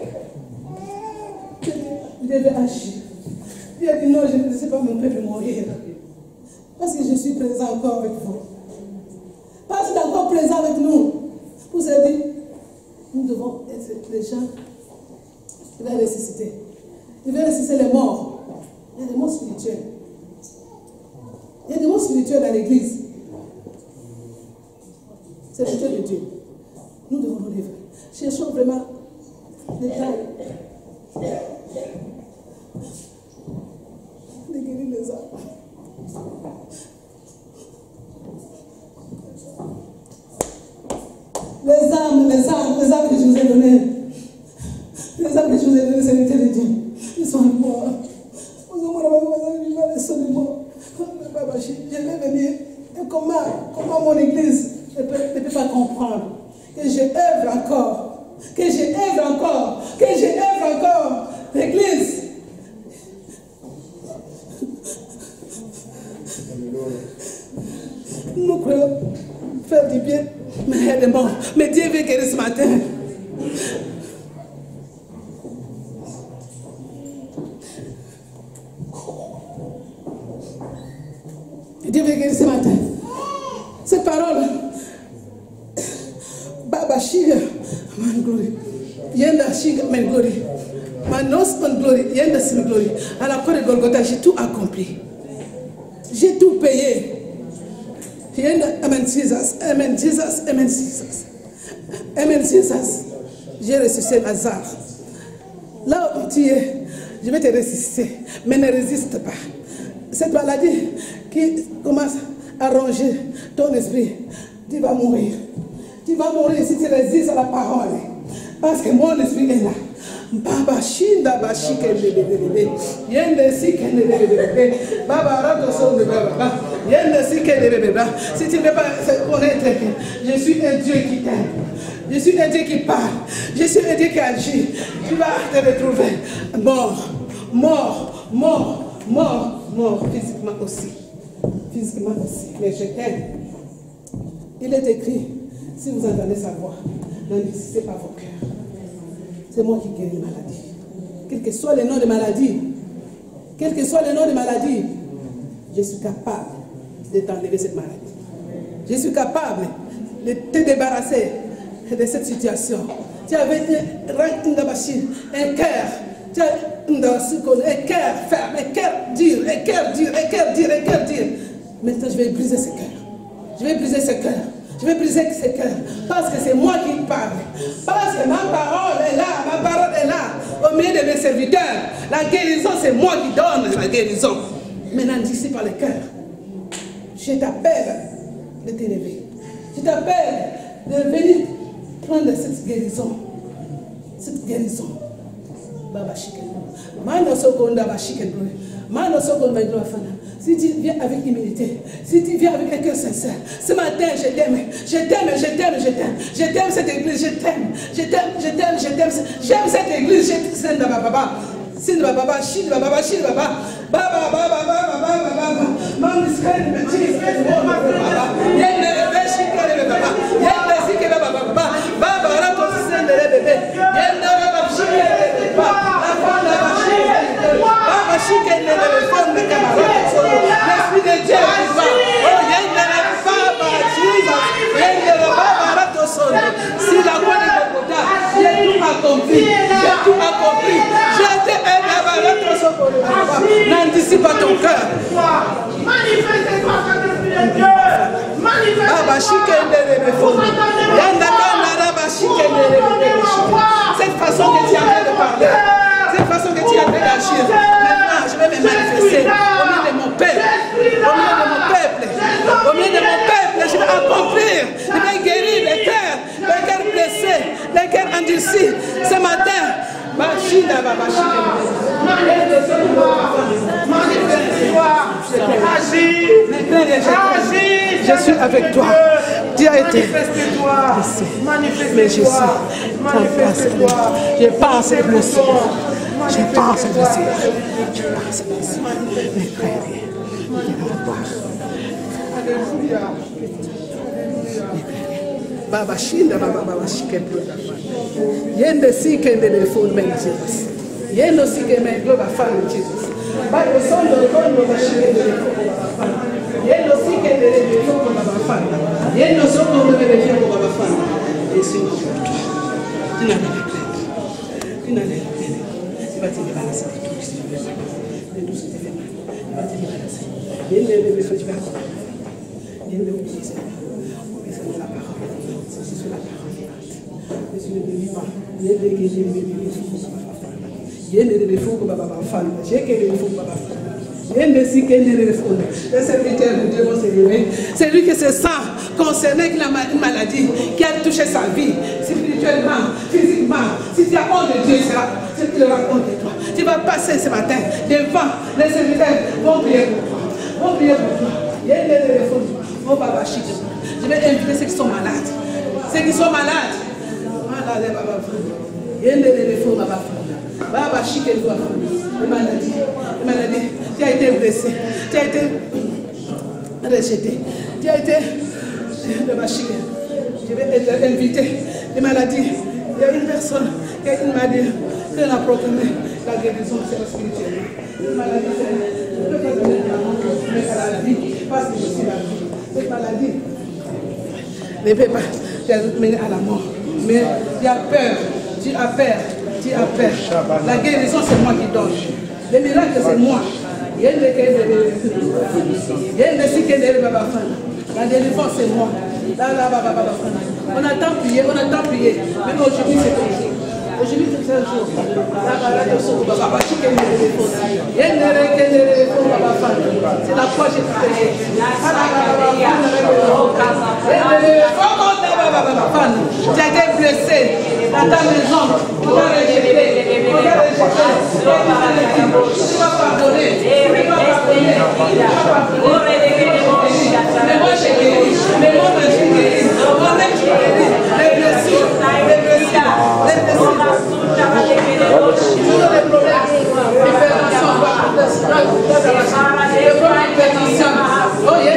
Il devait agir. Il a dit non, je ne sais pas mon père mourir. Parce que je suis présent encore avec vous. Parce qu'il est encore présent avec nous. Vous avez dit, nous devons être les gens. Il va ressusciter. Il va ressusciter les morts. Il y a des morts spirituels. Il y a des morts spirituels dans l'église. C'est le Dieu de Dieu. Nous devons nous lever. Cherchons vraiment les tailles. De guérir les âmes. Les âmes que je vous ai données. Les âmes que je vous ai données, c'est l'été de Dieu. Ils sont avec moi. Je vais venir. Et comment mon église ne peut pas comprendre que je œuvre encore. Que je œuvre encore. Que je œuvre encore. L'église. Nous croyons faire du bien, mais il y a des morts. Mais Dieu veut guérir ce matin. Dieu veut guérir ce matin. Cette parole, Baba Shiga, man glory. Yenda Shiga, man glory. Manos, man glory. Yenda Sim glory. À la croix de Golgotha, j'ai tout accompli. J'ai tout payé. Amen Jesus, Amen Jesus, Amen Jesus. Amen Jesus. J'ai ressuscité Lazare. Là où tu es, je vais te ressusciter. Mais ne résiste pas. Cette maladie qui commence à ronger ton esprit, tu vas mourir. Tu vas mourir si tu résistes à la parole. Parce que mon esprit est là. Baba Shinda Bashike Bebe. Yende Sike Bebe. Baba Rato Son de Baba. Yende Sike Bebe. Si tu ne veux pas connaître que je suis un Dieu qui t'aime. Je suis un Dieu qui parle. Je suis un Dieu qui agit. Tu vas te retrouver mort. Mort. Mort. Mort. Mort. Physiquement aussi. Physiquement aussi. Mais je t'aime. Il est écrit, si vous entendez sa voix, n'investissez pas vos cœurs. C'est moi qui guéris les maladies. Quel que soit le nom de maladie, quel que soit le nom de maladie, je suis capable de t'enlever cette maladie. Je suis capable de te débarrasser de cette situation. Tu avais un cœur. Tu as un cœur ferme, un cœur dur, un cœur dur, un cœur dur, un cœur dur. Maintenant, je vais briser ce cœur. Je vais briser ce cœur. Je vais briser ce cœur. Parce que c'est moi qui parle. Parce que ma parole est là. Ma parole est là. Au milieu de mes serviteurs. La guérison, c'est moi qui donne la guérison. Maintenant, d'ici par le cœur. Je t'appelle de t'élever. Je t'appelle de venir prendre cette guérison. Cette guérison. Baba Chiken. Mano Sokonda Bachiken. Mano Sokonda Bachiken. Si tu viens avec humilité, si tu viens avec un cœur sincère, ce matin je t'aime, je t'aime, je t'aime, je t'aime, je t'aime cette église, je t'aime, je t'aime, je t'aime, je t'aime, j'aime cette église, je t'aime, Baba, Sinda Baba, Shinda Baba, Shinda Baba, Baba, Baba, Baba, Baba, Baba, Mam is kind of cheese, Baba, Yende, Beshika, Baba, Yende, Sika, Baba, Baba, Rato, Sende, Bebe, Yende, Baba, Shika, Baba, Baba, Shika, Baba, Shika, l'Esprit de Dieu qui va. Oh, Yende, Baba, Jesus, Yende, Baba, Rato, Sonde. Si la voix de Bogota, j'ai tout accompli, j'ai tout accompli. J'ai été un Baba, Rato, Sonde. N'anticipe pas ton cœur. Manifestez-toi comme l'Esprit de Dieu. Manifestez-toi. Baba, Shika, Yende, Yende, Baba, Shika, cette façon que tu as de parler, cette façon que tu as d'agir, maintenant je vais me manifester au milieu de mon peuple, au milieu de mon peuple, je vais accomplir, je vais guérir les cœurs blessés, les cœurs endurcis. Ce matin, Bachida, je suis avec toi. Tu as été blessé. Mais je suis je pense blessé. Je pense blessé. Je pense blessé. Mes frères, Baba Shinda, Baba Shiken, Yende Siken, the phone man, Jesus. Yendo Siken, my global family, Jesus. Bible son de Rondo, Bashiken, Yendo Siken, the phone of Baba Family. Yendo Soko, the phone of Baba Family. Et c'est moi pour toi. Tu n'as rien à craindre. Tu n'as rien à craindre. Tu vas te débarrasser de tout ce qui te fait mal. De tout ce qui te fait mal. Tu vas te débarrasser. Yendo, le tu vas comprendre. Yendo, c'est la parole. C'est la parole vivante. Je suis le vivant. Yendo, que j'ai le vivant. Yende de fou Baba Fan, j'ai qu'elle est fou Baba Fan. Yende si qu'elle est fou. Le serviteur de Dieu va se lever. C'est lui qui se sent concerné avec une maladie qui a touché sa vie, spirituellement, physiquement. Si tu as honte de Dieu, c'est qu'il aura honte de toi. Tu vas passer ce matin devant les serviteurs, vont prier pour toi. Vont prier pour toi. Yende de fou. Oh Baba Chic. Je vais inviter ceux qui sont malades. Ceux qui sont malades. Malade Baba Fan. Yende de fou Baba Fan. Baba Chiken doit faire maladie. Tu as été blessé, tu as été rejeté, tu as été Baba Chiken. Je vais inviter les maladies. Il y a une personne qui a une maladie, qui a proclamé la guérison, c'est la spirituelle. Une maladie, c'est ne peut pas donner la vie, parce que je suis la vie. Cette maladie ne peut pas mener à la mort. Mais tu as peur, tu as peur. Tu as peur. La guérison, c'est moi qui donne. Le miracle, c'est moi. La délivrance, c'est moi. On a tant prié, Mais aujourd'hui, c'est ton jour. Aujourd'hui, c'est un jour. C'est la foi que j'ai prié. Tu as été blessé dans ta maison. On t'a rejeté. On t'a rejeté. Tu vas pardonner. Mais moi, j'ai guéri. Mais moi, j'ai guéri. Moi-même, j'ai guéri. Les blessures. Les problèmes. Oh, il y a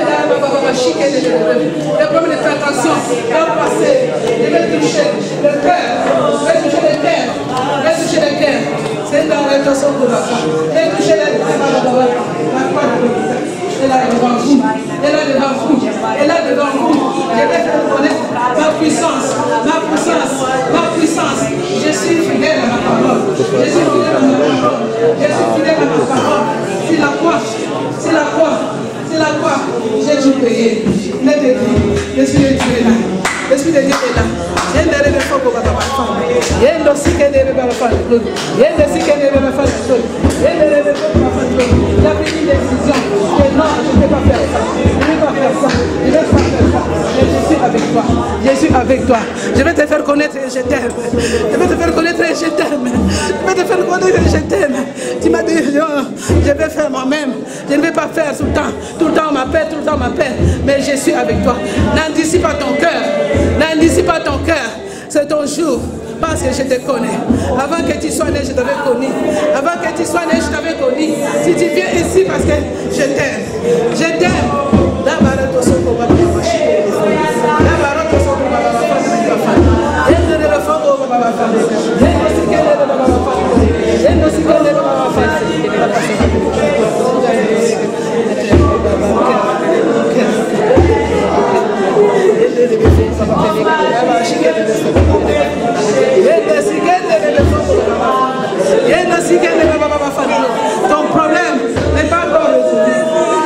le problème d'hypertension. Va passer. Il va toucher le cœur. Il va toucher le cœur. Il va toucher le cœur. C'est dans la chanson de la femme. Il va toucher le cœur. est là devant vous. Elle est là devant vous. Elle est là devant vous. Je vais faire connaître ma puissance. Ma puissance. Ma puissance. Je suis fidèle à ma parole. Je suis fidèle à ma parole. Je suis fidèle à ma parole. C'est la croix. C'est la croix. C'est la croix. J'ai tout payé. L'Esprit de Dieu est là. L'Esprit de Dieu est là. Il a pris une décision que non, je ne vais pas faire ça. Je ne vais pas faire ça. Je ne vais pas faire ça. Mais je suis avec toi. Je suis avec toi. Je vais te faire connaître et je t'aime. Je vais te faire connaître et je t'aime. Je vais te faire connaître et je t'aime. Tu m'as dit, je vais faire moi-même. Je ne vais pas faire tout le temps. Tout le temps on m'appelle, tout le temps on m'appelle. Mais je suis avec toi. N'andicie pas ton cœur. N'andicie pas ton cœur. C'est ton jour. Parce que je te connais. Avant que tu sois né, je t'avais connu. Avant que tu sois né, je t'avais connu. Si tu viens ici parce que je t'aime. Je t'aime. Ton problème n'est pas encore résolu.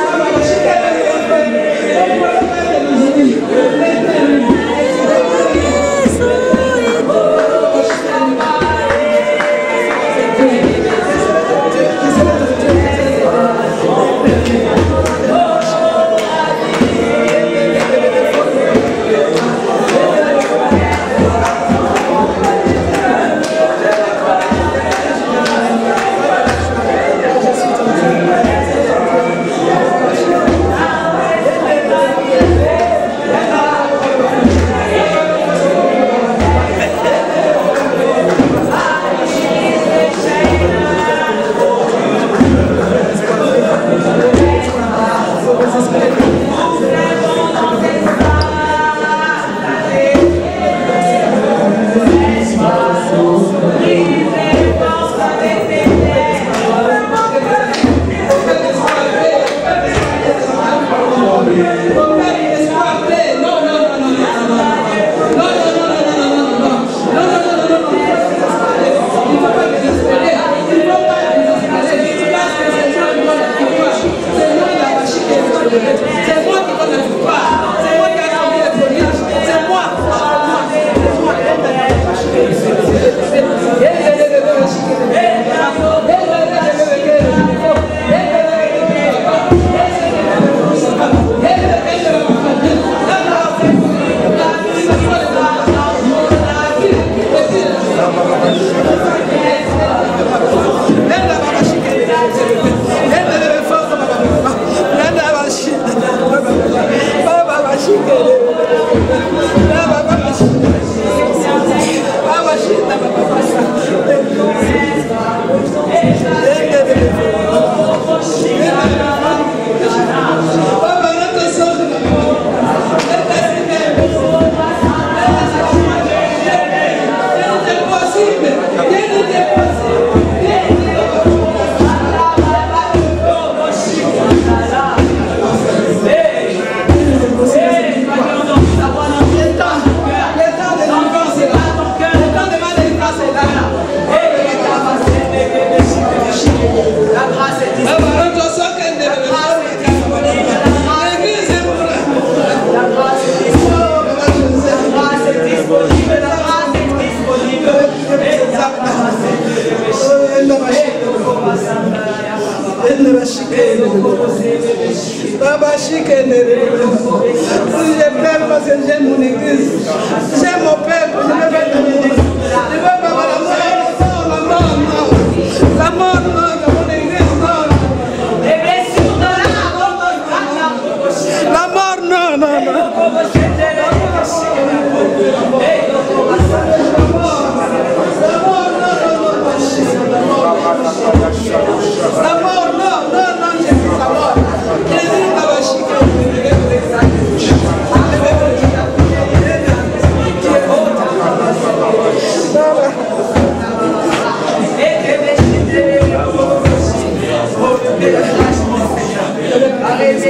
J'ai peur parce que j'aime mon église. J'aime mon peuple. Je veux pas l'église. Je veux pas la mort. La mort, non, dans mon église, non. Les blessures de la mort, non, non, non. La mort, non, non, non, j'ai pris la mort. Jésus m'a vachiqué. Arrêtez.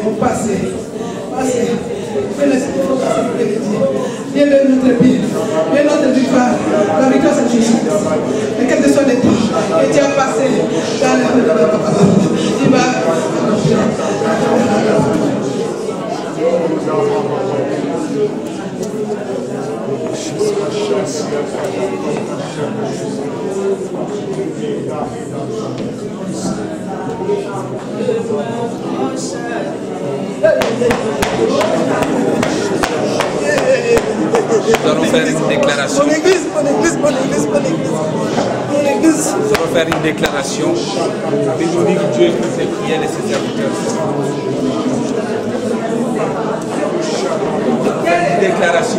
Passez. Viens vers notre vie. Viens notre victoire. La victoire c'est Jésus. Et quel que soit les temps. Et tu as passé dans le... Il va... Nous allons faire une déclaration. Mon église. Nous allons faire une déclaration. Bénis Dieu pour ses prières et ses serviteurs. Une déclaration.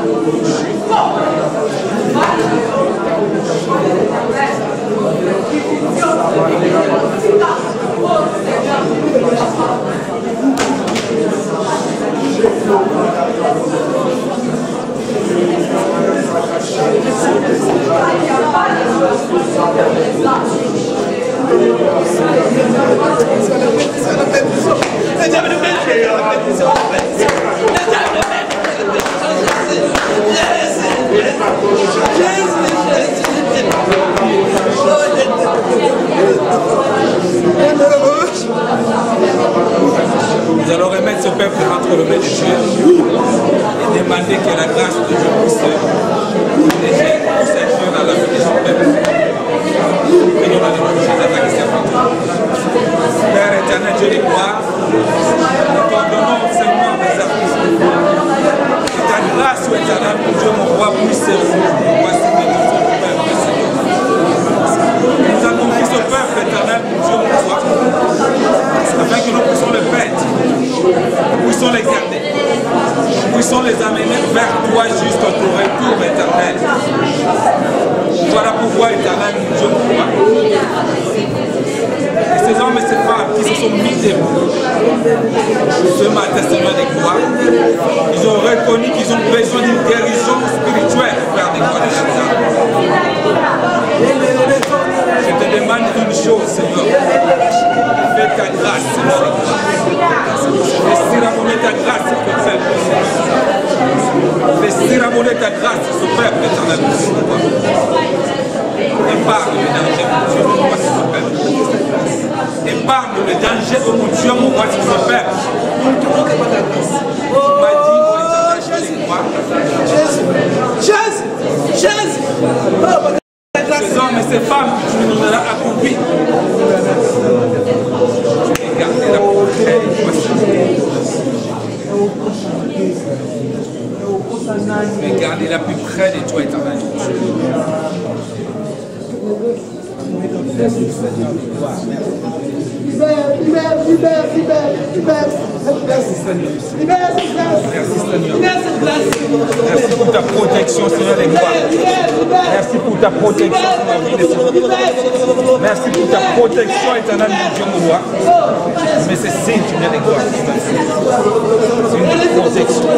Nous allons remettre ce peuple entre les mains de Dieu et demander que la grâce de Dieu puisse agir dans la vie de son peuple. Prions dans le nom de Jésus avec ses enfants. Père éternel, Dieu de gloire, nous pardonnons Seigneur des artistes. Que ta grâce, éternel, mon Dieu, mon roi, puisse voici notre peuple, Seigneur. Nous avons confié ce peuple éternel, mon Dieu, mon roi, afin que nous puissions le perdre, nous puissions les garder, nous puissions les amener vers toi jusqu'au retour éternel. Voilà pourquoi éternel, mon Dieu, mon roi. Et ces hommes et ces femmes qui se sont mis debout ce matin, Seigneur des gloires, ils ont reconnu qu'ils ont besoin d'une guérison spirituelle pour faire des gloires de Jésus. Je te demande une chose, Seigneur. Fais ta grâce, Seigneur des gloires. Fais siramonner ta grâce sur ce peuple. Fais siramonner ta grâce sur ce peuple, éternel. Épargne le danger, mon Dieu, mon roi, sur ce peuple. Épargne le danger, mon Dieu, mon roi, sur ce peuple. Tu m'as dit, oh, éternel, je les crois. Jésus. Ces hommes et ces femmes que tu nous donneras accouplés. Tu les garderas pour près de toi, tu les garderas plus près de toi, éternel. Merci Seigneur de gloire. Merci pour ta protection, Seigneur des gloires. Merci pour ta protection, merci pour ta protection éternelle, mon Dieu, mon roi. Mais c'est signe, Seigneur des gloires. C'est une protection.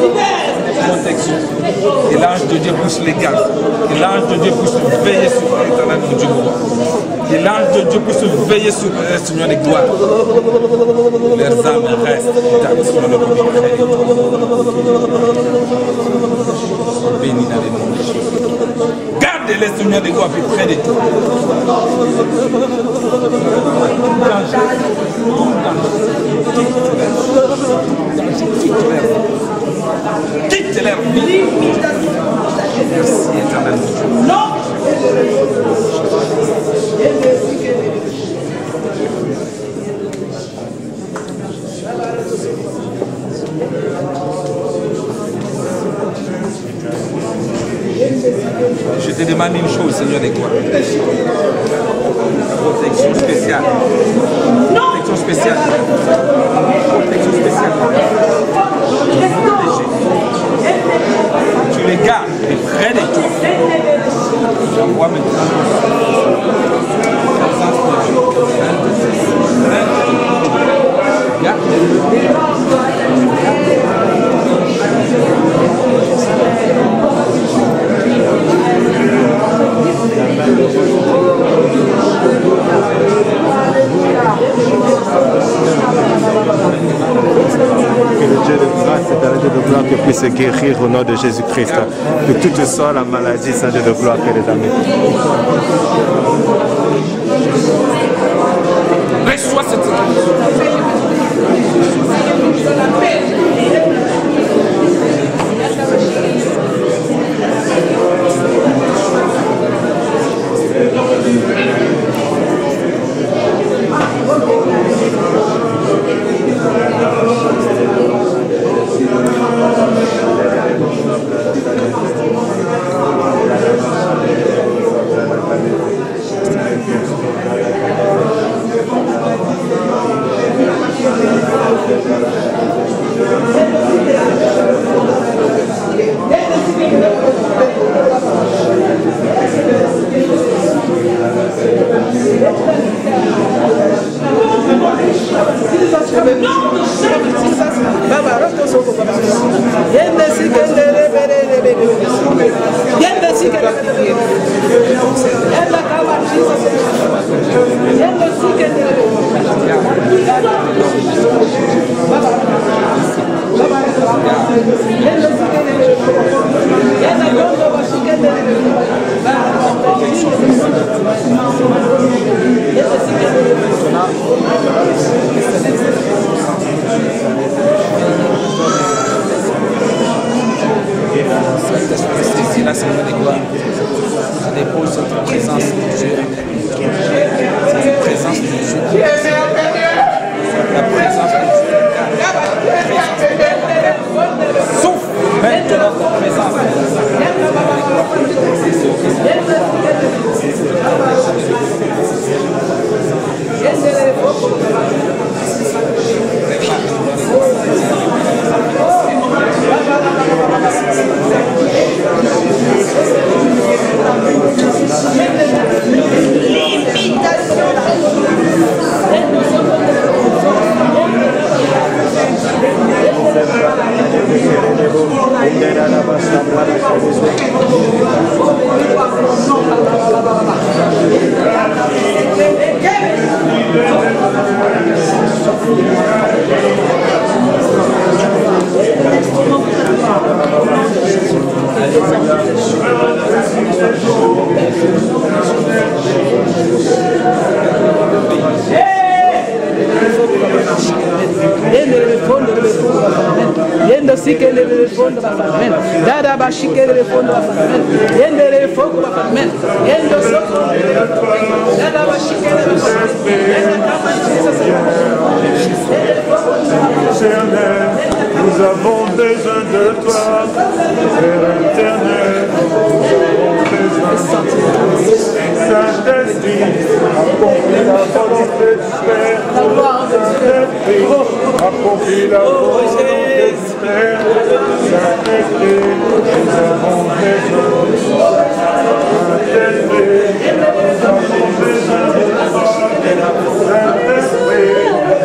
Et l'ange de Dieu puisse les garder. Et l'ange de Dieu puisse veiller sur l'éternel, mon Dieu, mon roi. Et l'ange de Dieu puisse veiller sur le Seigneur des gloires. Leurs âmes restent dans le public. Béni dans les noms de Jésus. Garde-les, Seigneur des gloires, plus près de toi. Quitte leur vie. Merci, éternel Dieu. Non. Je te demande une chose, Seigneur des gloires. Protection spéciale. Protection spéciale. Protection spéciale. Tu les gardes près de toi. J'envoie maintenant la présence de Dieu. Dieu de grâce, éternel Dieu de gloire, que puisse guérir au nom de Jésus-Christ de toute sorte la maladie, Saint Dieu de gloire, Père des amis. Reçois cette la semaine de gloire. Je dépose cette présence de Dieu. Cette présence de Dieu. La présence de Dieu. Souffle maintenant ta présence. Nous avons besoin de toi, Père éternel. Saint-Esprit, accomplis la volonté du Père. Saint-Esprit, accomplis la volonté du Père. Saint-Esprit, nous avons besoin de toi. Saint-Esprit, nous avons besoin de toi. Saint-Esprit,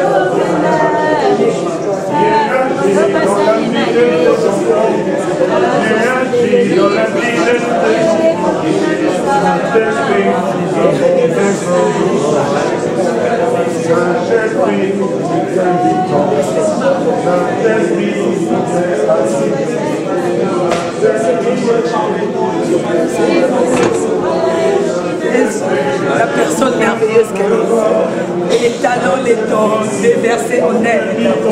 dans la vie de nos enfants, agis dans la vie de nos enfants. Saint-Esprit, nous avons besoin de toi. Saint-Esprit, nous t'invitons. Saint-Esprit, nous la personne merveilleuse qu'elle est. Et les talents, les dons, les versets honnêtes.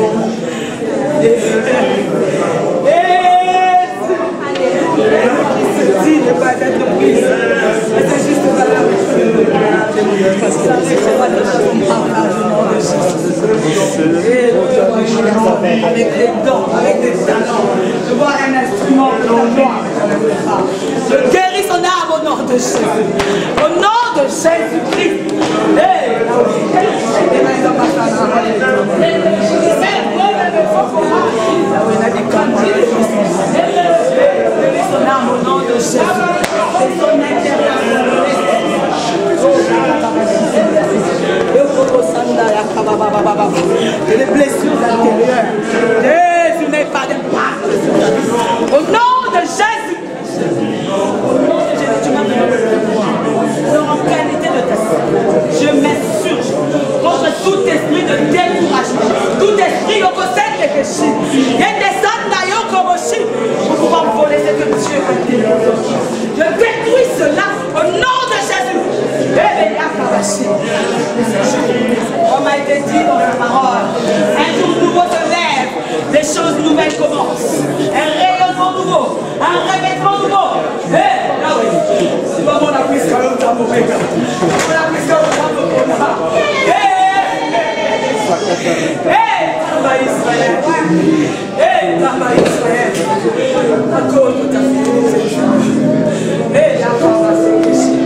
Dit ne pas être prise. C'est juste valable. Avec des dons, avec des talents, de voir un instrument de la gloire. Je guéris son âme au nom de Jésus. Au nom de Jésus-Christ. Son âme au nom de Jésus. C'est son intérieur. Et les blessures intérieures. Jésus n'est pas de part. Au nom de Jésus. Au nom de Jésus, tu m'as donné en qualité de test. Je m'insurge contre tout esprit de découragement, tout esprit de Il y a des hommes d'ailleurs comme aussi pour pouvoir voler ce que Dieu a dit. Je détruis cela au nom de Jésus. Comme a été dit dans la parole, un jour nouveau se lève, des choses nouvelles commencent, un rayonnement nouveau, un revêtement nouveau. C'est pas mon appui, c'est comme ça pour faire. Mon appui, c'est comme ça pour faire. Taba Israël. Taba Israël. À cause de ta fidélité. La Taba Israël.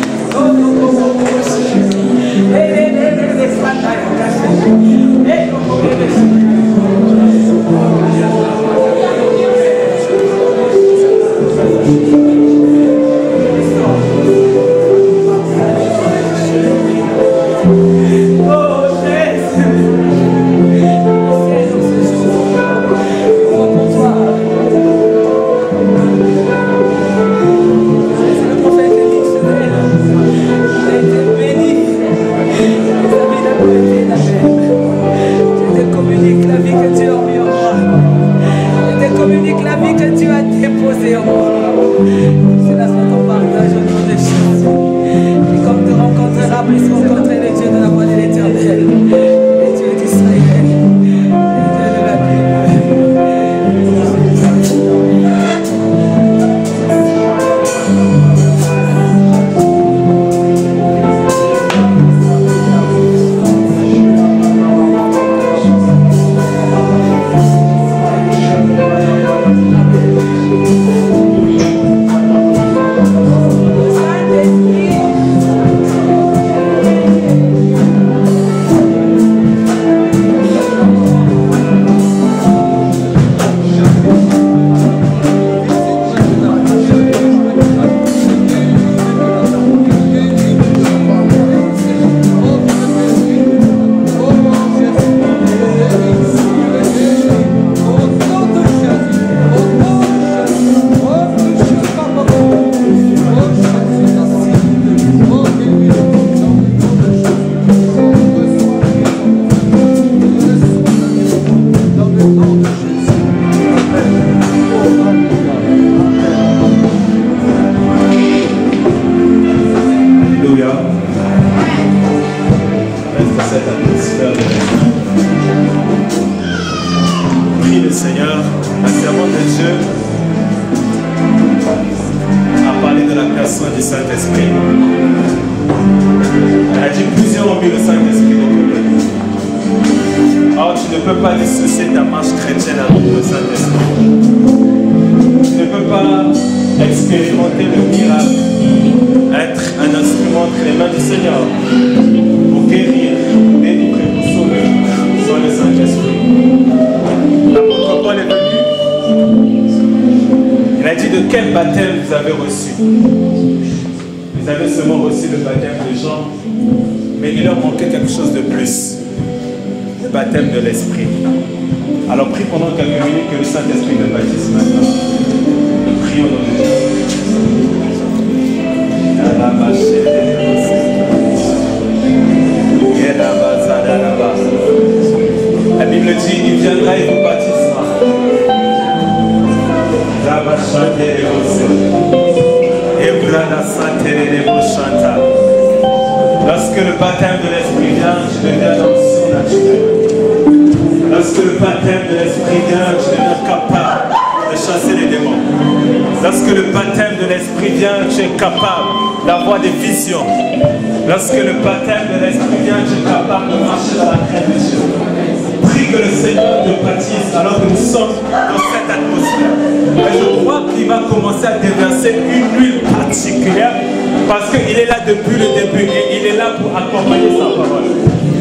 Lorsque le baptême de l'Esprit vient, tu es capable de marcher dans la crainte de Dieu. Prie que le Seigneur te baptise alors que nous sommes dans cette atmosphère. Et je crois qu'il va commencer à déverser une huile particulière parce qu'il est là depuis le début et il est là pour accompagner sa parole.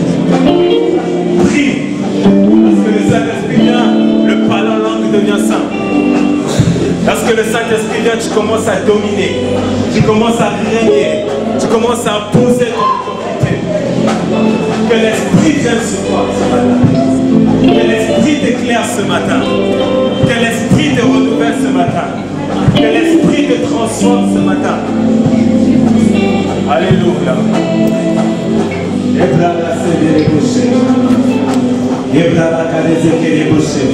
Prie. Lorsque le Saint-Esprit vient, le parler en langue devient simple. Lorsque le Saint-Esprit vient, tu commences à dominer. Tu commences à régner. Tu commences à poser ton autorité. Que l'Esprit vienne sur toi ce matin. Que l'Esprit t'éclaire ce matin. Que l'Esprit te renouvelle ce matin. Que l'Esprit te transforme ce matin. Alléluia. Ebra la sebe les bouchers. Ebra la caresse les bouchers.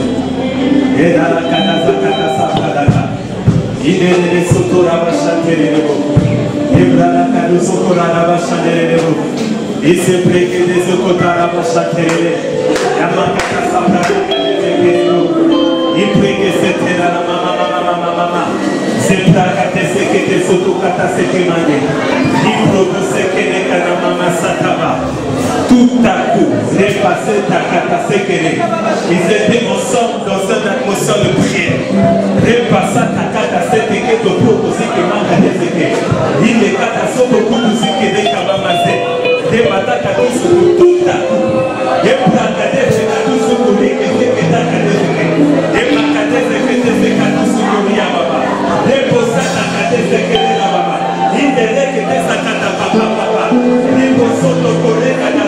Tout à coup, dépasser ta katasekere. Ils étaient ensemble dans une atmosphère de prière. Dépasser ta katasekere, ton propos qui manque à déséquer. Il est kataso beaucoup de ce qui est kabamazé. Des batailles à tout à coup. Des plakades à tout ce que les qui est à déséquer. Des plakades qui est à tout ce que les ababa. Des bossas à katasekere la baba. Il est que des sakata papa. Des bossons de collègues à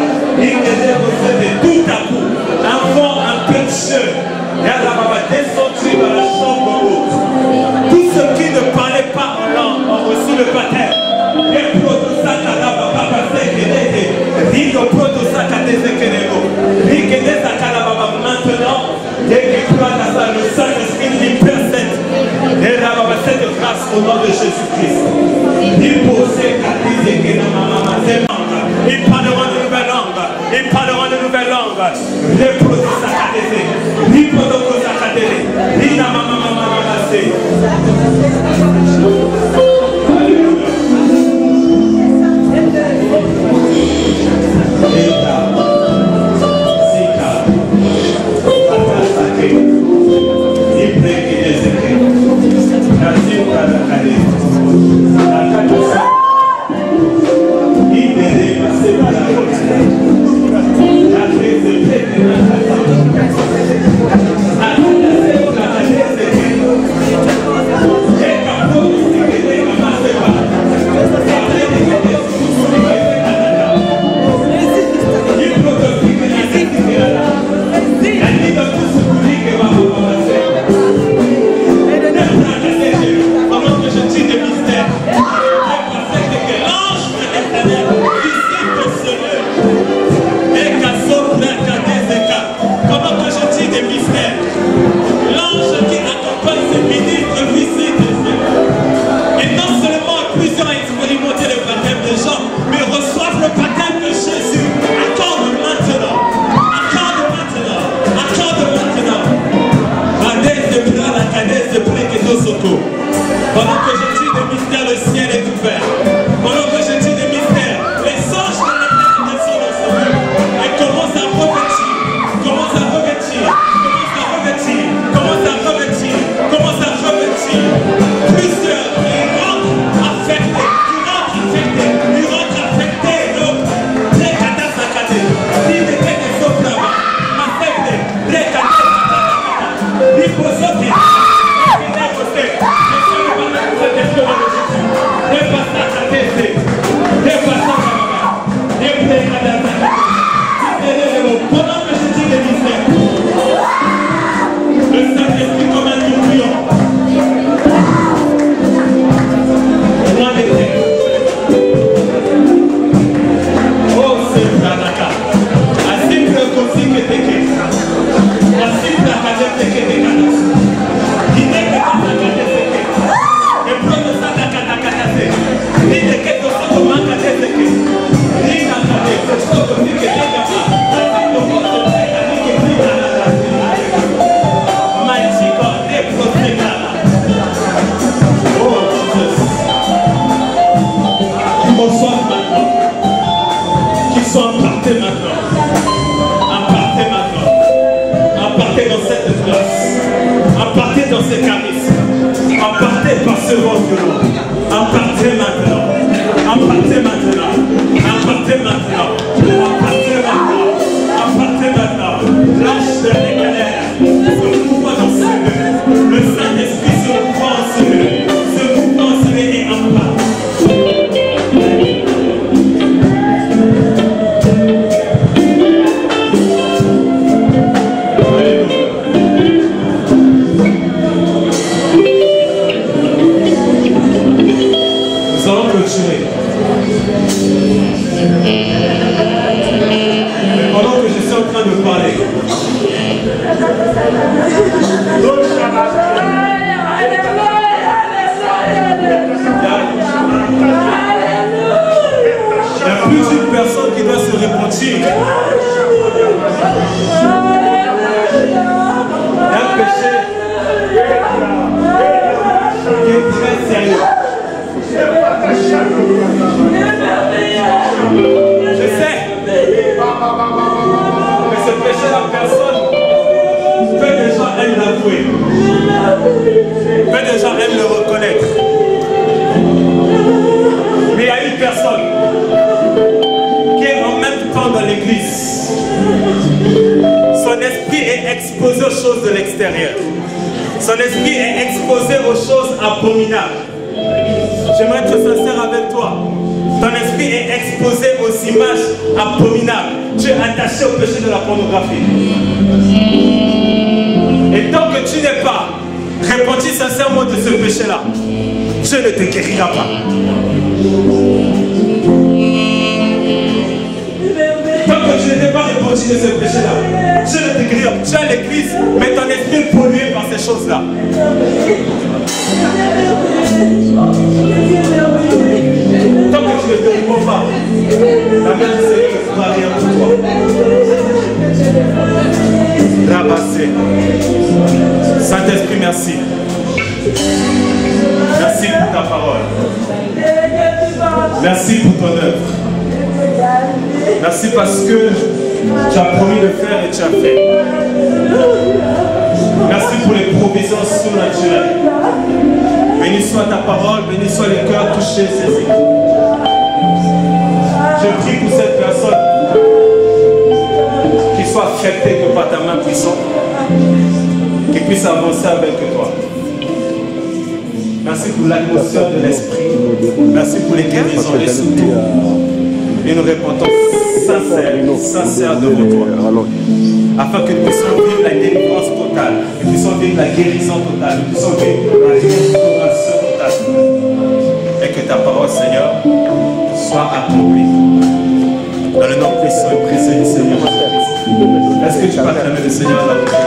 tout à coup, avant un pécheur, descendu dans la chambre haute. Tous ceux qui ne parlaient pas en langue ont reçu le baptême. Les protosaka la baba basekelete, rigo protosaka desekelego, rigede sakala baba maintenant, dès qu'il croit à ça, le Saint-Esprit libère cette grâce au nom de Jésus-Christ. Ils parleront de nouvelles langues. Ils parleront de nouvelles langues. Les protosakadese, les protosakadese, les namamamamamamase. Pendant que je dis des mystères, le ciel est ouvert. Pendant que je dis des mystères, les anges de l'éternel sont dans ce lieu. Et commence à revêtir, commence à revêtir, commence à revêtir, commence à revêtir. Plusieurs, ils rentrent affectés, ils rentrent affectés, donc, les katasakades, ils étaient des autres là-bas, affectés, les katasakades, les posotés. Pendant que je suis en train de parler, qui doit se repentir. Un péché qui est très sérieux. Je sais que ce péché-là, personne, peu de gens aiment l'avouer. Peu de gens aiment le reconnaître. Mais il y a une personne qui est en même temps dans l'église. Son esprit est exposé aux choses de l'extérieur. Son esprit est exposé aux choses abominables. J'aimerais être sincère avec toi. Ton esprit est exposé aux images abominables. Tu es attaché au péché de la pornographie. Et tant que tu n'es pas repenti sincèrement de ce péché-là, Dieu ne te guérira pas. Tant que tu n'es pas repenti de ce péché-là, Dieu ne te guérira pas. Tu es à l'église, mais ton esprit est pollué par ces choses-là. Tant que tu ne te réponds pas, la mère du Seigneur ne fera rien pour toi. Rabassé. Saint-Esprit, merci. Merci pour ta parole. Merci pour ton œuvre. Merci parce que tu as promis de faire et tu as fait. Merci pour les provisions surnaturelles. Béni soit ta parole, béni soit les cœurs touchés, saisis. Je prie pour cette personne qui soit affectée que par ta main puissante, qui puisse avancer avec toi. Merci pour l'atmosphère de l'esprit. Merci pour les guérisons, les secours. Et nous repentons sincère devant toi. Afin que nous puissions vivre la délivrance totale, que nous puissions vivre la guérison totale, que nous puissions vivre la restauration totale. Et que ta parole, Seigneur, soit accomplie. Dans le nom puissant et précieux du Seigneur. Est-ce que tu peux acclamer le Seigneur dans le cœur?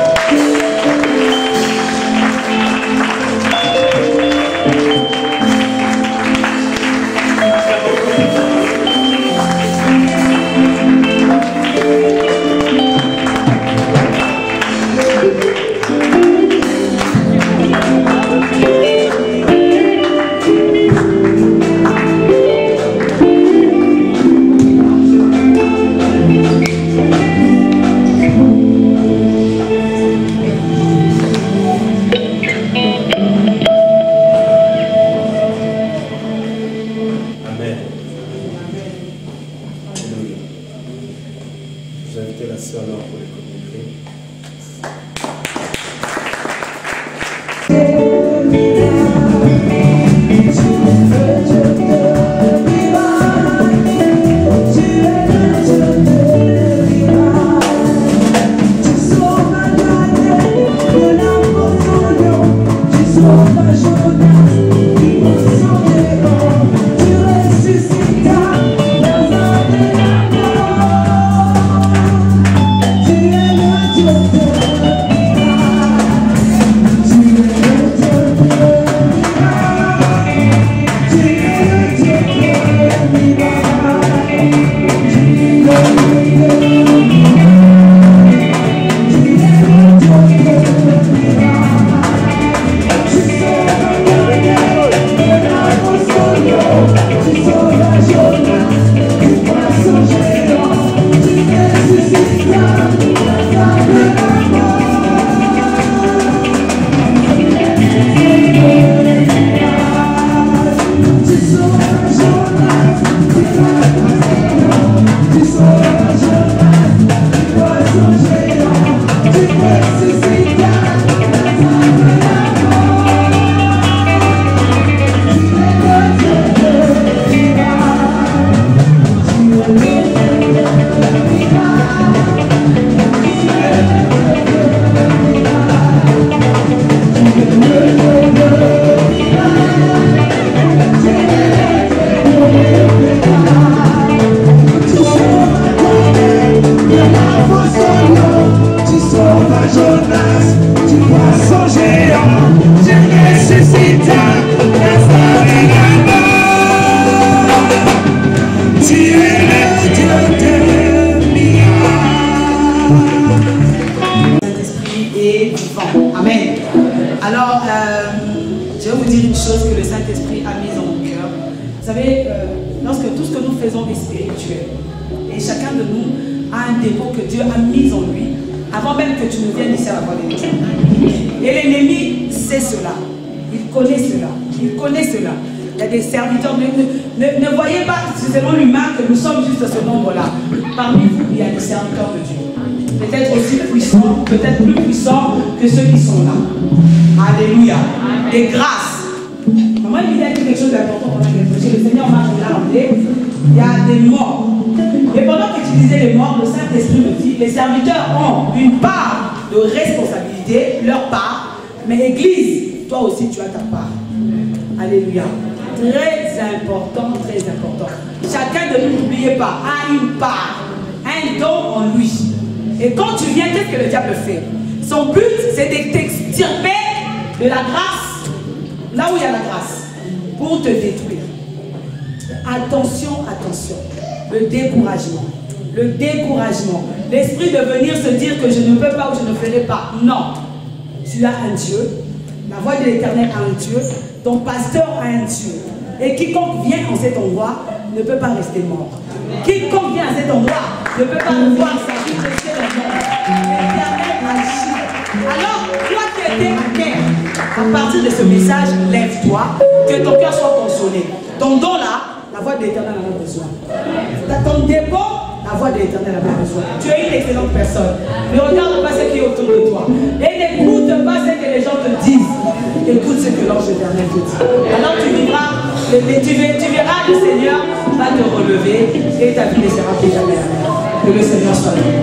Amen. Alors, je vais vous dire une chose que le Saint-Esprit a mise dans mon cœur. Vous savez, lorsque tout ce que nous faisons est spirituel, et chacun de nous a un dépôt que Dieu a mis en lui, avant même que tu ne viennes ici à la voix de Dieu. Et l'ennemi sait cela. Il connaît cela. Il connaît cela. Il y a des serviteurs. Ne voyez pas selon l'humain que nous sommes juste ce nombre-là. Parmi vous, il y a des serviteurs de Dieu. Peut-être aussi puissants, peut-être plus puissants que ceux qui sont là. Alléluia. Des grâces. Maman, il a dit quelque chose d'important pendant qu'elle prêchait. Le Seigneur m'a regardé. Il y a des morts. Et pendant que tu disais les morts, le Saint-Esprit me dit, les serviteurs ont une part de responsabilité, leur part, mais Église, toi aussi tu as ta part. Alléluia. Très important, très important. Chacun de nous, n'oubliez pas, a une part, un don en lui. Et quand tu viens, qu'est-ce que le diable fait? Son but, c'est de t'extirper de la grâce, là où il y a la grâce, pour te détruire. Attention, attention. Le découragement. Le découragement. L'esprit de venir se dire que je ne peux pas ou je ne ferai pas. Non. Tu as un Dieu. La voix de l'Éternel a un Dieu. Ton pasteur a un Dieu. Et quiconque vient en cet endroit ne peut pas rester mort. Quiconque vient à cet endroit ne peut pas revoir sa vie rester dans le monde. L'Éternel agit. Alors, toi qui étais à terre, à partir de ce message, lève-toi, que ton cœur soit consolé. Ton don là, la voix de l'Éternel en a besoin. Ton dépôt, la voix de l'Éternel en a besoin. Tu es une excellente personne. Ne regarde pas ce qui est autour de toi. Et n'écoute pas ce que les gens te disent. Écoute ce que l'ange éternel te dit. Alors tu vivras, tu verras le Seigneur va te relever et ta vie ne sera plus jamais la même. Que le Seigneur soit là.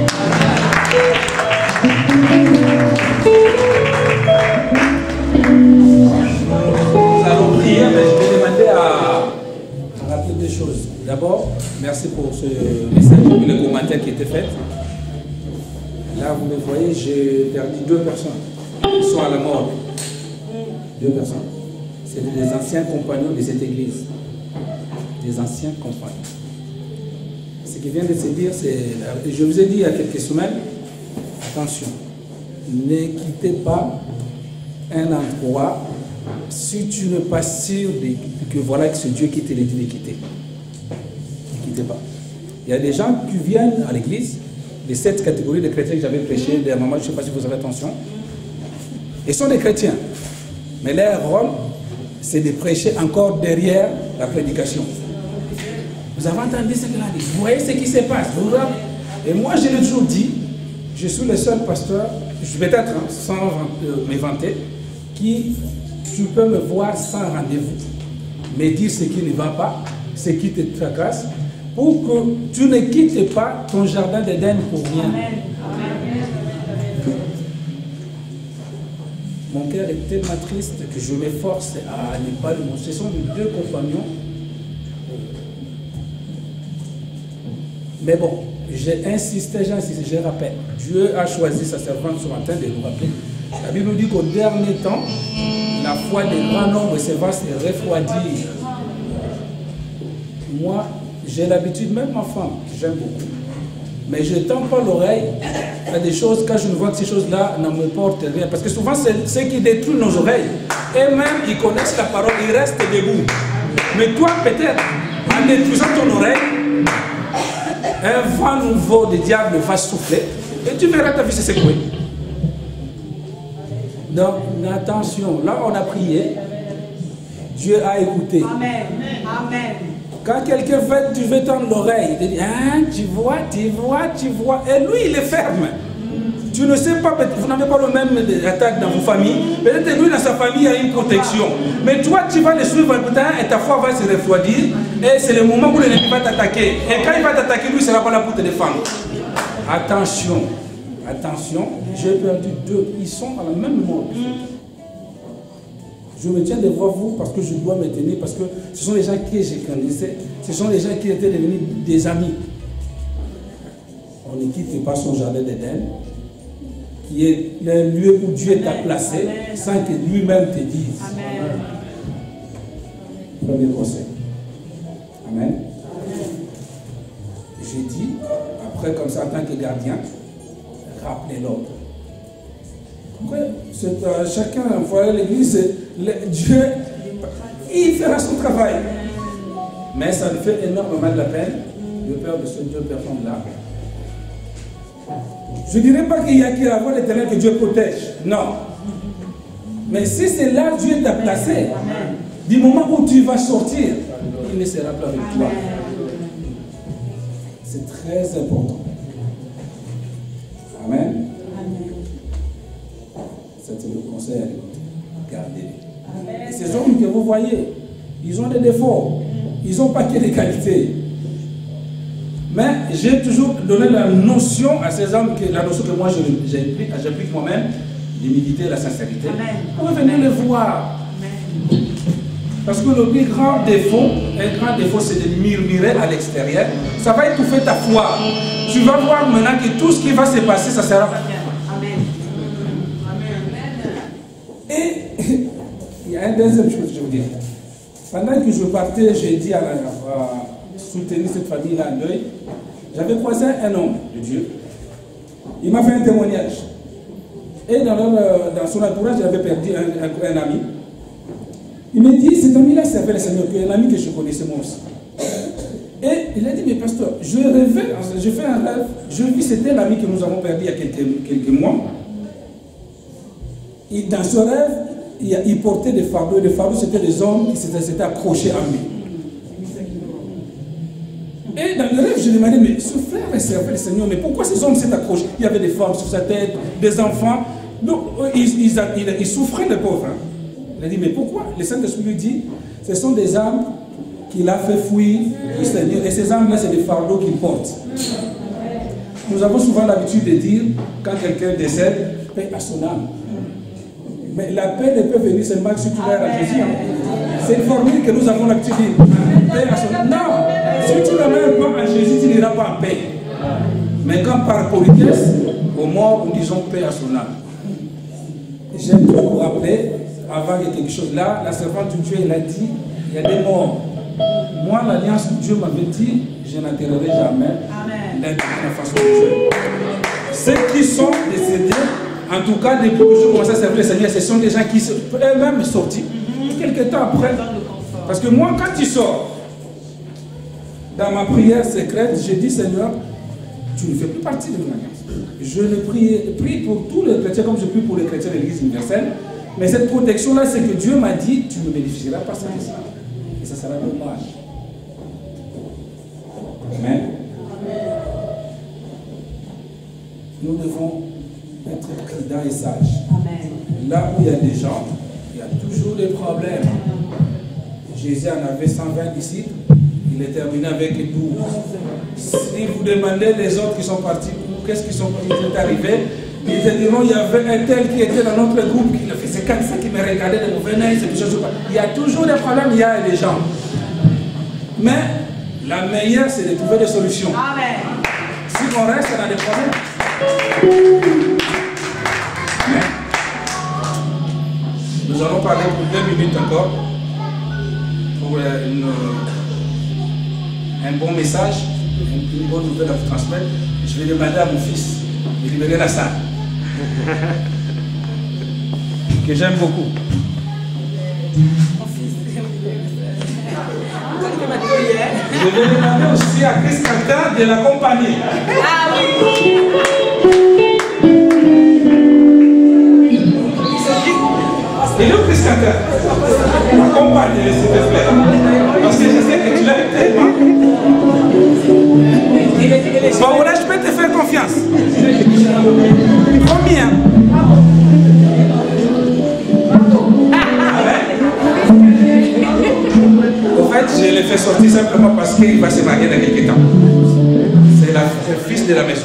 Nous allons prier, mais je vais demander à rappeler deux choses. D'abord, merci pour ce message et le commentaire qui était fait. Là, vous me voyez, j'ai perdu 2 personnes qui sont à la mort. 2 personnes. C'est des anciens compagnons de cette église. Des anciens compagnons. Ce qui vient de se dire, c'est... Je vous ai dit il y a quelques semaines, attention, ne quittez pas un endroit si tu n'es pas sûr que voilà que c'est Dieu qui te l'a dit de quitter. Ne quittez pas. Il y a des gens qui viennent à l'église, les 7 catégories de chrétiens que j'avais prêché dernièrement, je ne sais pas si vous avez attention. Ils sont des chrétiens. Mais leur rôle, c'est de prêcher encore derrière la prédication. Vous avez entendu ce qu'il a dit. Vous voyez ce qui se passe. Et moi, je l'ai toujours dit, je suis le seul pasteur, je vais peut-être sans me vanter, qui tu peux me voir sans rendez-vous, me dire ce qui ne va pas, ce qui te tracasse, pour que tu ne quittes pas ton jardin d'Éden pour rien. Amen. Mon cœur est tellement triste que je m'efforce à ne pas le montrer. Ce sont les 2 compagnons. Mais bon, j'ai insisté, je rappelle. Dieu a choisi sa servante ce matin de nous rappeler. La Bible nous dit qu'au dernier temps, la foi des grands nombres va se refroidir. Moi, j'ai l'habitude, même ma femme, j'aime beaucoup. Mais je ne tends pas l'oreille à des choses, quand je ne vois que ces choses-là ne me portent rien. Parce que souvent, c'est ce qui détruit nos oreilles. Et même, ils connaissent la parole, ils restent debout. Mais toi, peut-être, en détruisant ton oreille, un vent nouveau de diable va souffler et tu verras ta vie se secouer. Donc, attention, là on a prié, Dieu a écouté. Amen. Amen. Quand quelqu'un fait, tu veux tendre l'oreille, il te dit, hein, tu vois, et lui il est ferme. Tu ne sais pas, vous n'avez pas le même attaque dans vos familles. Peut-être lui dans sa famille il y a une protection. Mais toi tu vas le suivre un temps et ta foi va se refroidir. Et c'est le moment où l'ennemi va t'attaquer. Et quand il va t'attaquer, lui ne sera pas là pour te défendre. Attention, attention, j'ai perdu 2. Ils sont à la même mort. Je me tiens devant vous parce que je dois me tenir, parce que ce sont les gens que je connaissais, ce sont les gens qui étaient devenus des amis. On ne quitte pas son jardin d'Éden, qui est un lieu où Dieu t'a placé, sans que lui-même te dise. Amen. Premier conseil. Amen. J'ai dit, après comme ça en tant que gardien, rappelez l'ordre. Chacun voit l'église, Dieu, il fera son travail. Mais ça me fait énormément de la peine de peur de ces deux personnes-là. Je ne dirais pas qu'il y a que la voie d'éternel que Dieu protège. Non. Mais si c'est là que Dieu t'a placé, du moment où tu vas sortir, il ne sera pas avec toi. C'est très important. Amen. C'est le conseil à l'écouter. Gardez-les. Ces hommes que vous voyez, ils ont des défauts. Ils n'ont pas que des qualités. Mais j'ai toujours donné la notion à ces hommes, la notion que moi j'applique moi-même, l'humilité et la sincérité. Vous venez les voir. Parce que le plus grand défaut, c'est de murmurer à l'extérieur. Ça va étouffer ta foi. Tu vas voir maintenant que tout ce qui va se passer, ça sera. Amen. Et il y a une deuxième chose que je veux dire. Pendant que je partais, j'ai dit à soutenir cette famille-là en deuil, j'avais croisé un homme de Dieu. Il m'a fait un témoignage. Et dans son entourage, j'avais perdu un ami. Il m'a dit, cet ami-là servait le Seigneur, un ami que je connaissais moi aussi. Et il a dit, mais pasteur, je rêvais, je fais un rêve, je vis, c'était l'ami que nous avons perdu il y a quelques mois. Et dans ce rêve, il portait des fardeaux, et les fardeaux, c'était des hommes qui s'étaient accrochés à lui. Et dans le rêve, je demandais, mais ce frère servait le Seigneur, mais pourquoi ces hommes s'étaient accrochés? Il y avait des femmes sur sa tête, des enfants. Donc, il souffrait, les pauvres. Hein. Il a dit, mais pourquoi? Le Saint-Esprit lui dit, ce sont des âmes qu'il a fait fuir le Seigneur. Et ces âmes-là, c'est des fardeaux qu'il porte. Nous avons souvent l'habitude de dire, quand quelqu'un décède, paix à son âme. Mais la paix ne peut venir seulement si tu vas à Jésus. C'est une formule que nous avons l'habitude de dire. Paix à son âme. Non, si tu ne mets pas à Jésus, tu n'iras pas en paix. Mais quand par politesse, au mort, nous disons paix à son âme. J'aime vous rappeler, avant il y a quelque chose là, la servante de Dieu, elle a dit, il y a des morts. Moi, l'alliance que Dieu m'avait dit, je n'enterrerai jamais la façon de Dieu. Ceux qui sont décédés, en tout cas, depuis que je commence à servir le Seigneur, ce sont des gens qui sont eux-mêmes sortis. Quelques temps après, parce que moi, quand tu sors, dans ma prière secrète, j'ai dit, Seigneur, tu ne fais plus partie de mon alliance. Je ne prie pour tous les chrétiens comme je prie pour les chrétiens de l'Église universelle. Mais cette protection-là, c'est que Dieu m'a dit, tu ne bénéficieras pas de ça. Et ça sera dommage. Amen. Nous devons être prudents et sages. Amen. Là où il y a des gens, il y a toujours des problèmes. Jésus en avait 120 disciples. Il est terminé avec 12. Si vous demandez les autres qui sont partis, qu'est-ce qu'ils sont arrivés, ils te diront, il y avait un tel qui était dans notre groupe, qui fait c'est comme ça qui me regardait de mauvais nez, il y a toujours des problèmes, il y a des gens. Mais la meilleure, c'est de trouver des solutions. Amen. Si on reste dans des problèmes. Mais, nous allons parler pour 2 minutes encore, pour un bon message, une bonne nouvelle à vous transmettre. Je vais demander à mon fils de libérer la salle. Que j'aime beaucoup. Je vais demander aussi à Chris Cantin de l'accompagner. Ah oui. Et le Chris Cantin, accompagne-le s'il te plaît. Parce que je sais que tu l'as tellement. Bon, voilà, je peux te faire confiance. Combien? En fait, je l'ai fait sortir simplement parce qu'il va se marier dans quelques temps. C'est le fils de la maison.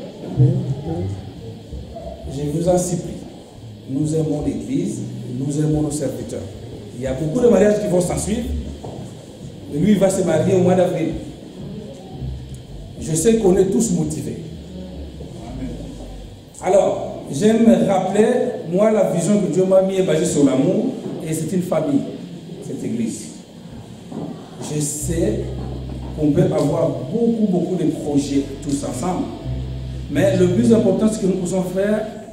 Je vous en supplie. Nous aimons l'Église, nous aimons nos serviteurs. Il y a beaucoup de mariages qui vont s'en suivre. Lui, il va se marier au mois d'avril. Je sais qu'on est tous motivés. Alors, j'aime rappeler, moi, la vision que Dieu m'a mis est basée sur l'amour, et c'est une famille, cette église. Je sais qu'on peut avoir beaucoup de projets tous ensemble, mais le plus important, ce que nous pouvons faire,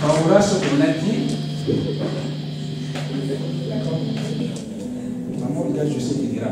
Paola sur lundi. Maman, regarde, je sais qu'il dira.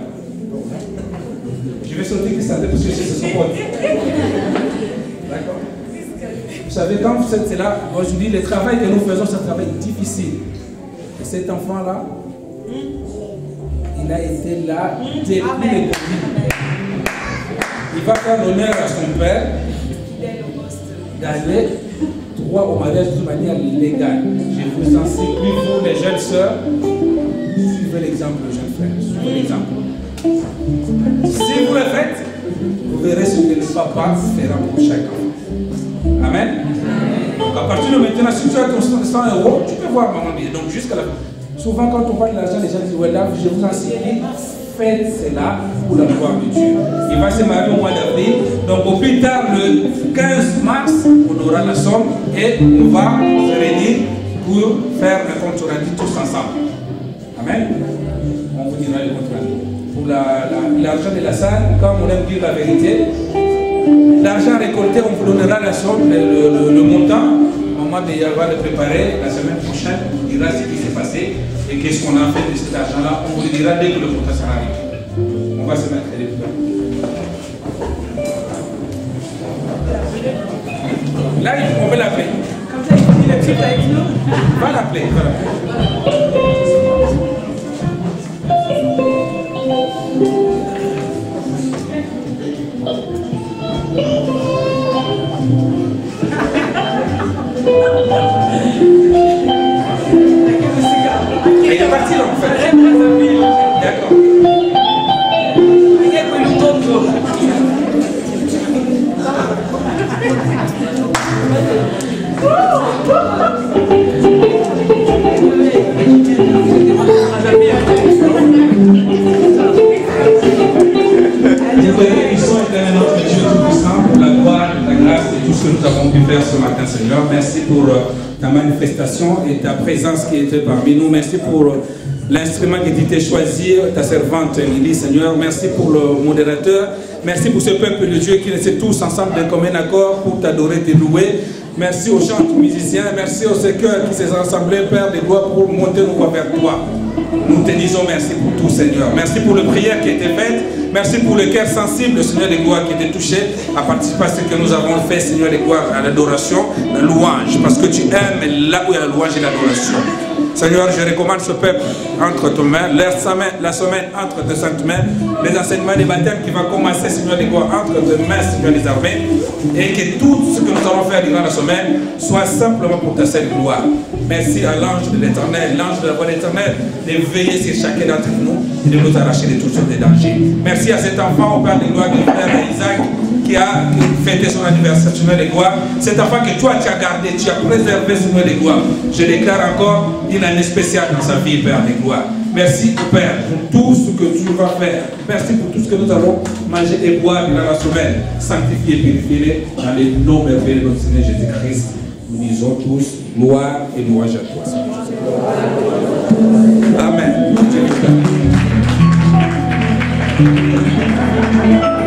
Je vais sauter que ça parce que c'est son pote. D'accord. Vous savez, quand vous êtes là, moi je vous dis, le travail que nous faisons, c'est un travail difficile. Et cet enfant-là, il a été là depuis le début. Il va faire l'honneur à son père d'aller droit au mariage de manière légale. Je vous en supplie, vous, les jeunes sœurs, suivez l'exemple de jeunes frères. Suivez l'exemple. Si vous le faites, vous verrez ce que le papa fera pour chaque enfant. Amen. Donc à partir de maintenant, si tu as ton 100 €, tu peux voir maman dire. Donc jusqu'à la fin. Souvent quand on voit de l'argent, les gens disent, ouais là, je vous en supplie, faites cela pour la gloire de Dieu. Il va se marier au mois d'avril. Donc au plus tard, le 15 mars, on aura la somme et on va se réunir pour faire un compte rendu tous ensemble. Amen. On vous dira le compte rendu. Pour l'argent de la salle, comme on aime dire la vérité, l'argent récolté, on vous donnera la somme, le montant. Maman va le préparer la semaine prochaine, on vous dira ce qui s'est passé et qu'est-ce qu'on a fait de cet argent-là. On vous le dira dès que le montant sera arrivé. On va se mettre les deux. Là, on va l'appeler. Comme ça, il dit le type avec nous. Va l'appeler. Il est parti là en fait. D'accord. Bénissons éternellement notre Dieu Tout-Puissant pour la gloire, la grâce et tout ce que nous avons pu faire ce matin, Seigneur. Merci pour ta manifestation et ta présence qui était parmi nous. Merci pour l'instrument que tu t'es choisi, ta servante Émilie, Seigneur. Merci pour le modérateur. Merci pour ce peuple de Dieu qui est tous ensemble d'un commun accord pour t'adorer, te louer. Merci aux chants musiciens. Merci aux cœurs qui s'est rassemblés, Père des gloires, pour monter nos voix vers toi. Nous te disons merci pour tout, Seigneur. Merci pour les prières qui étaient faites. Merci pour le cœur sensible, Seigneur des gloires, qui était touché à participer à ce que nous avons fait, Seigneur des gloires, à l'adoration, la louange. Parce que tu aimes là où il y a la louange et l'adoration. Seigneur, je recommande ce peuple entre tes mains, la semaine entre tes saintes mains, les enseignements des baptêmes qui va commencer, Seigneur des gloires, entre tes mains, Seigneur des armées, et que tout ce que nous allons faire durant la semaine soit simplement pour ta sainte gloire. Merci à l'ange de l'éternel, l'ange de la voix de l'éternel, de veiller sur chacun d'entre nous et de nous arracher de toutes sortes de dangers. Merci à cet enfant, au Père des gloires, du frère Isaac, qui a fêté son anniversaire, Seigneur des gloires. Cet enfant que toi tu as gardé, tu as préservé, Seigneur des gloires. Je déclare encore une année spéciale dans sa vie, Père des gloires. Merci, Père, pour tout ce que tu vas faire. Merci pour tout ce que nous allons manger et boire durant la semaine. Sanctifier et purifier dans les noms merveilleux de notre Seigneur Jésus-Christ. Nous disons tous gloire et louange à toi, Seigneur Jésus. Amen.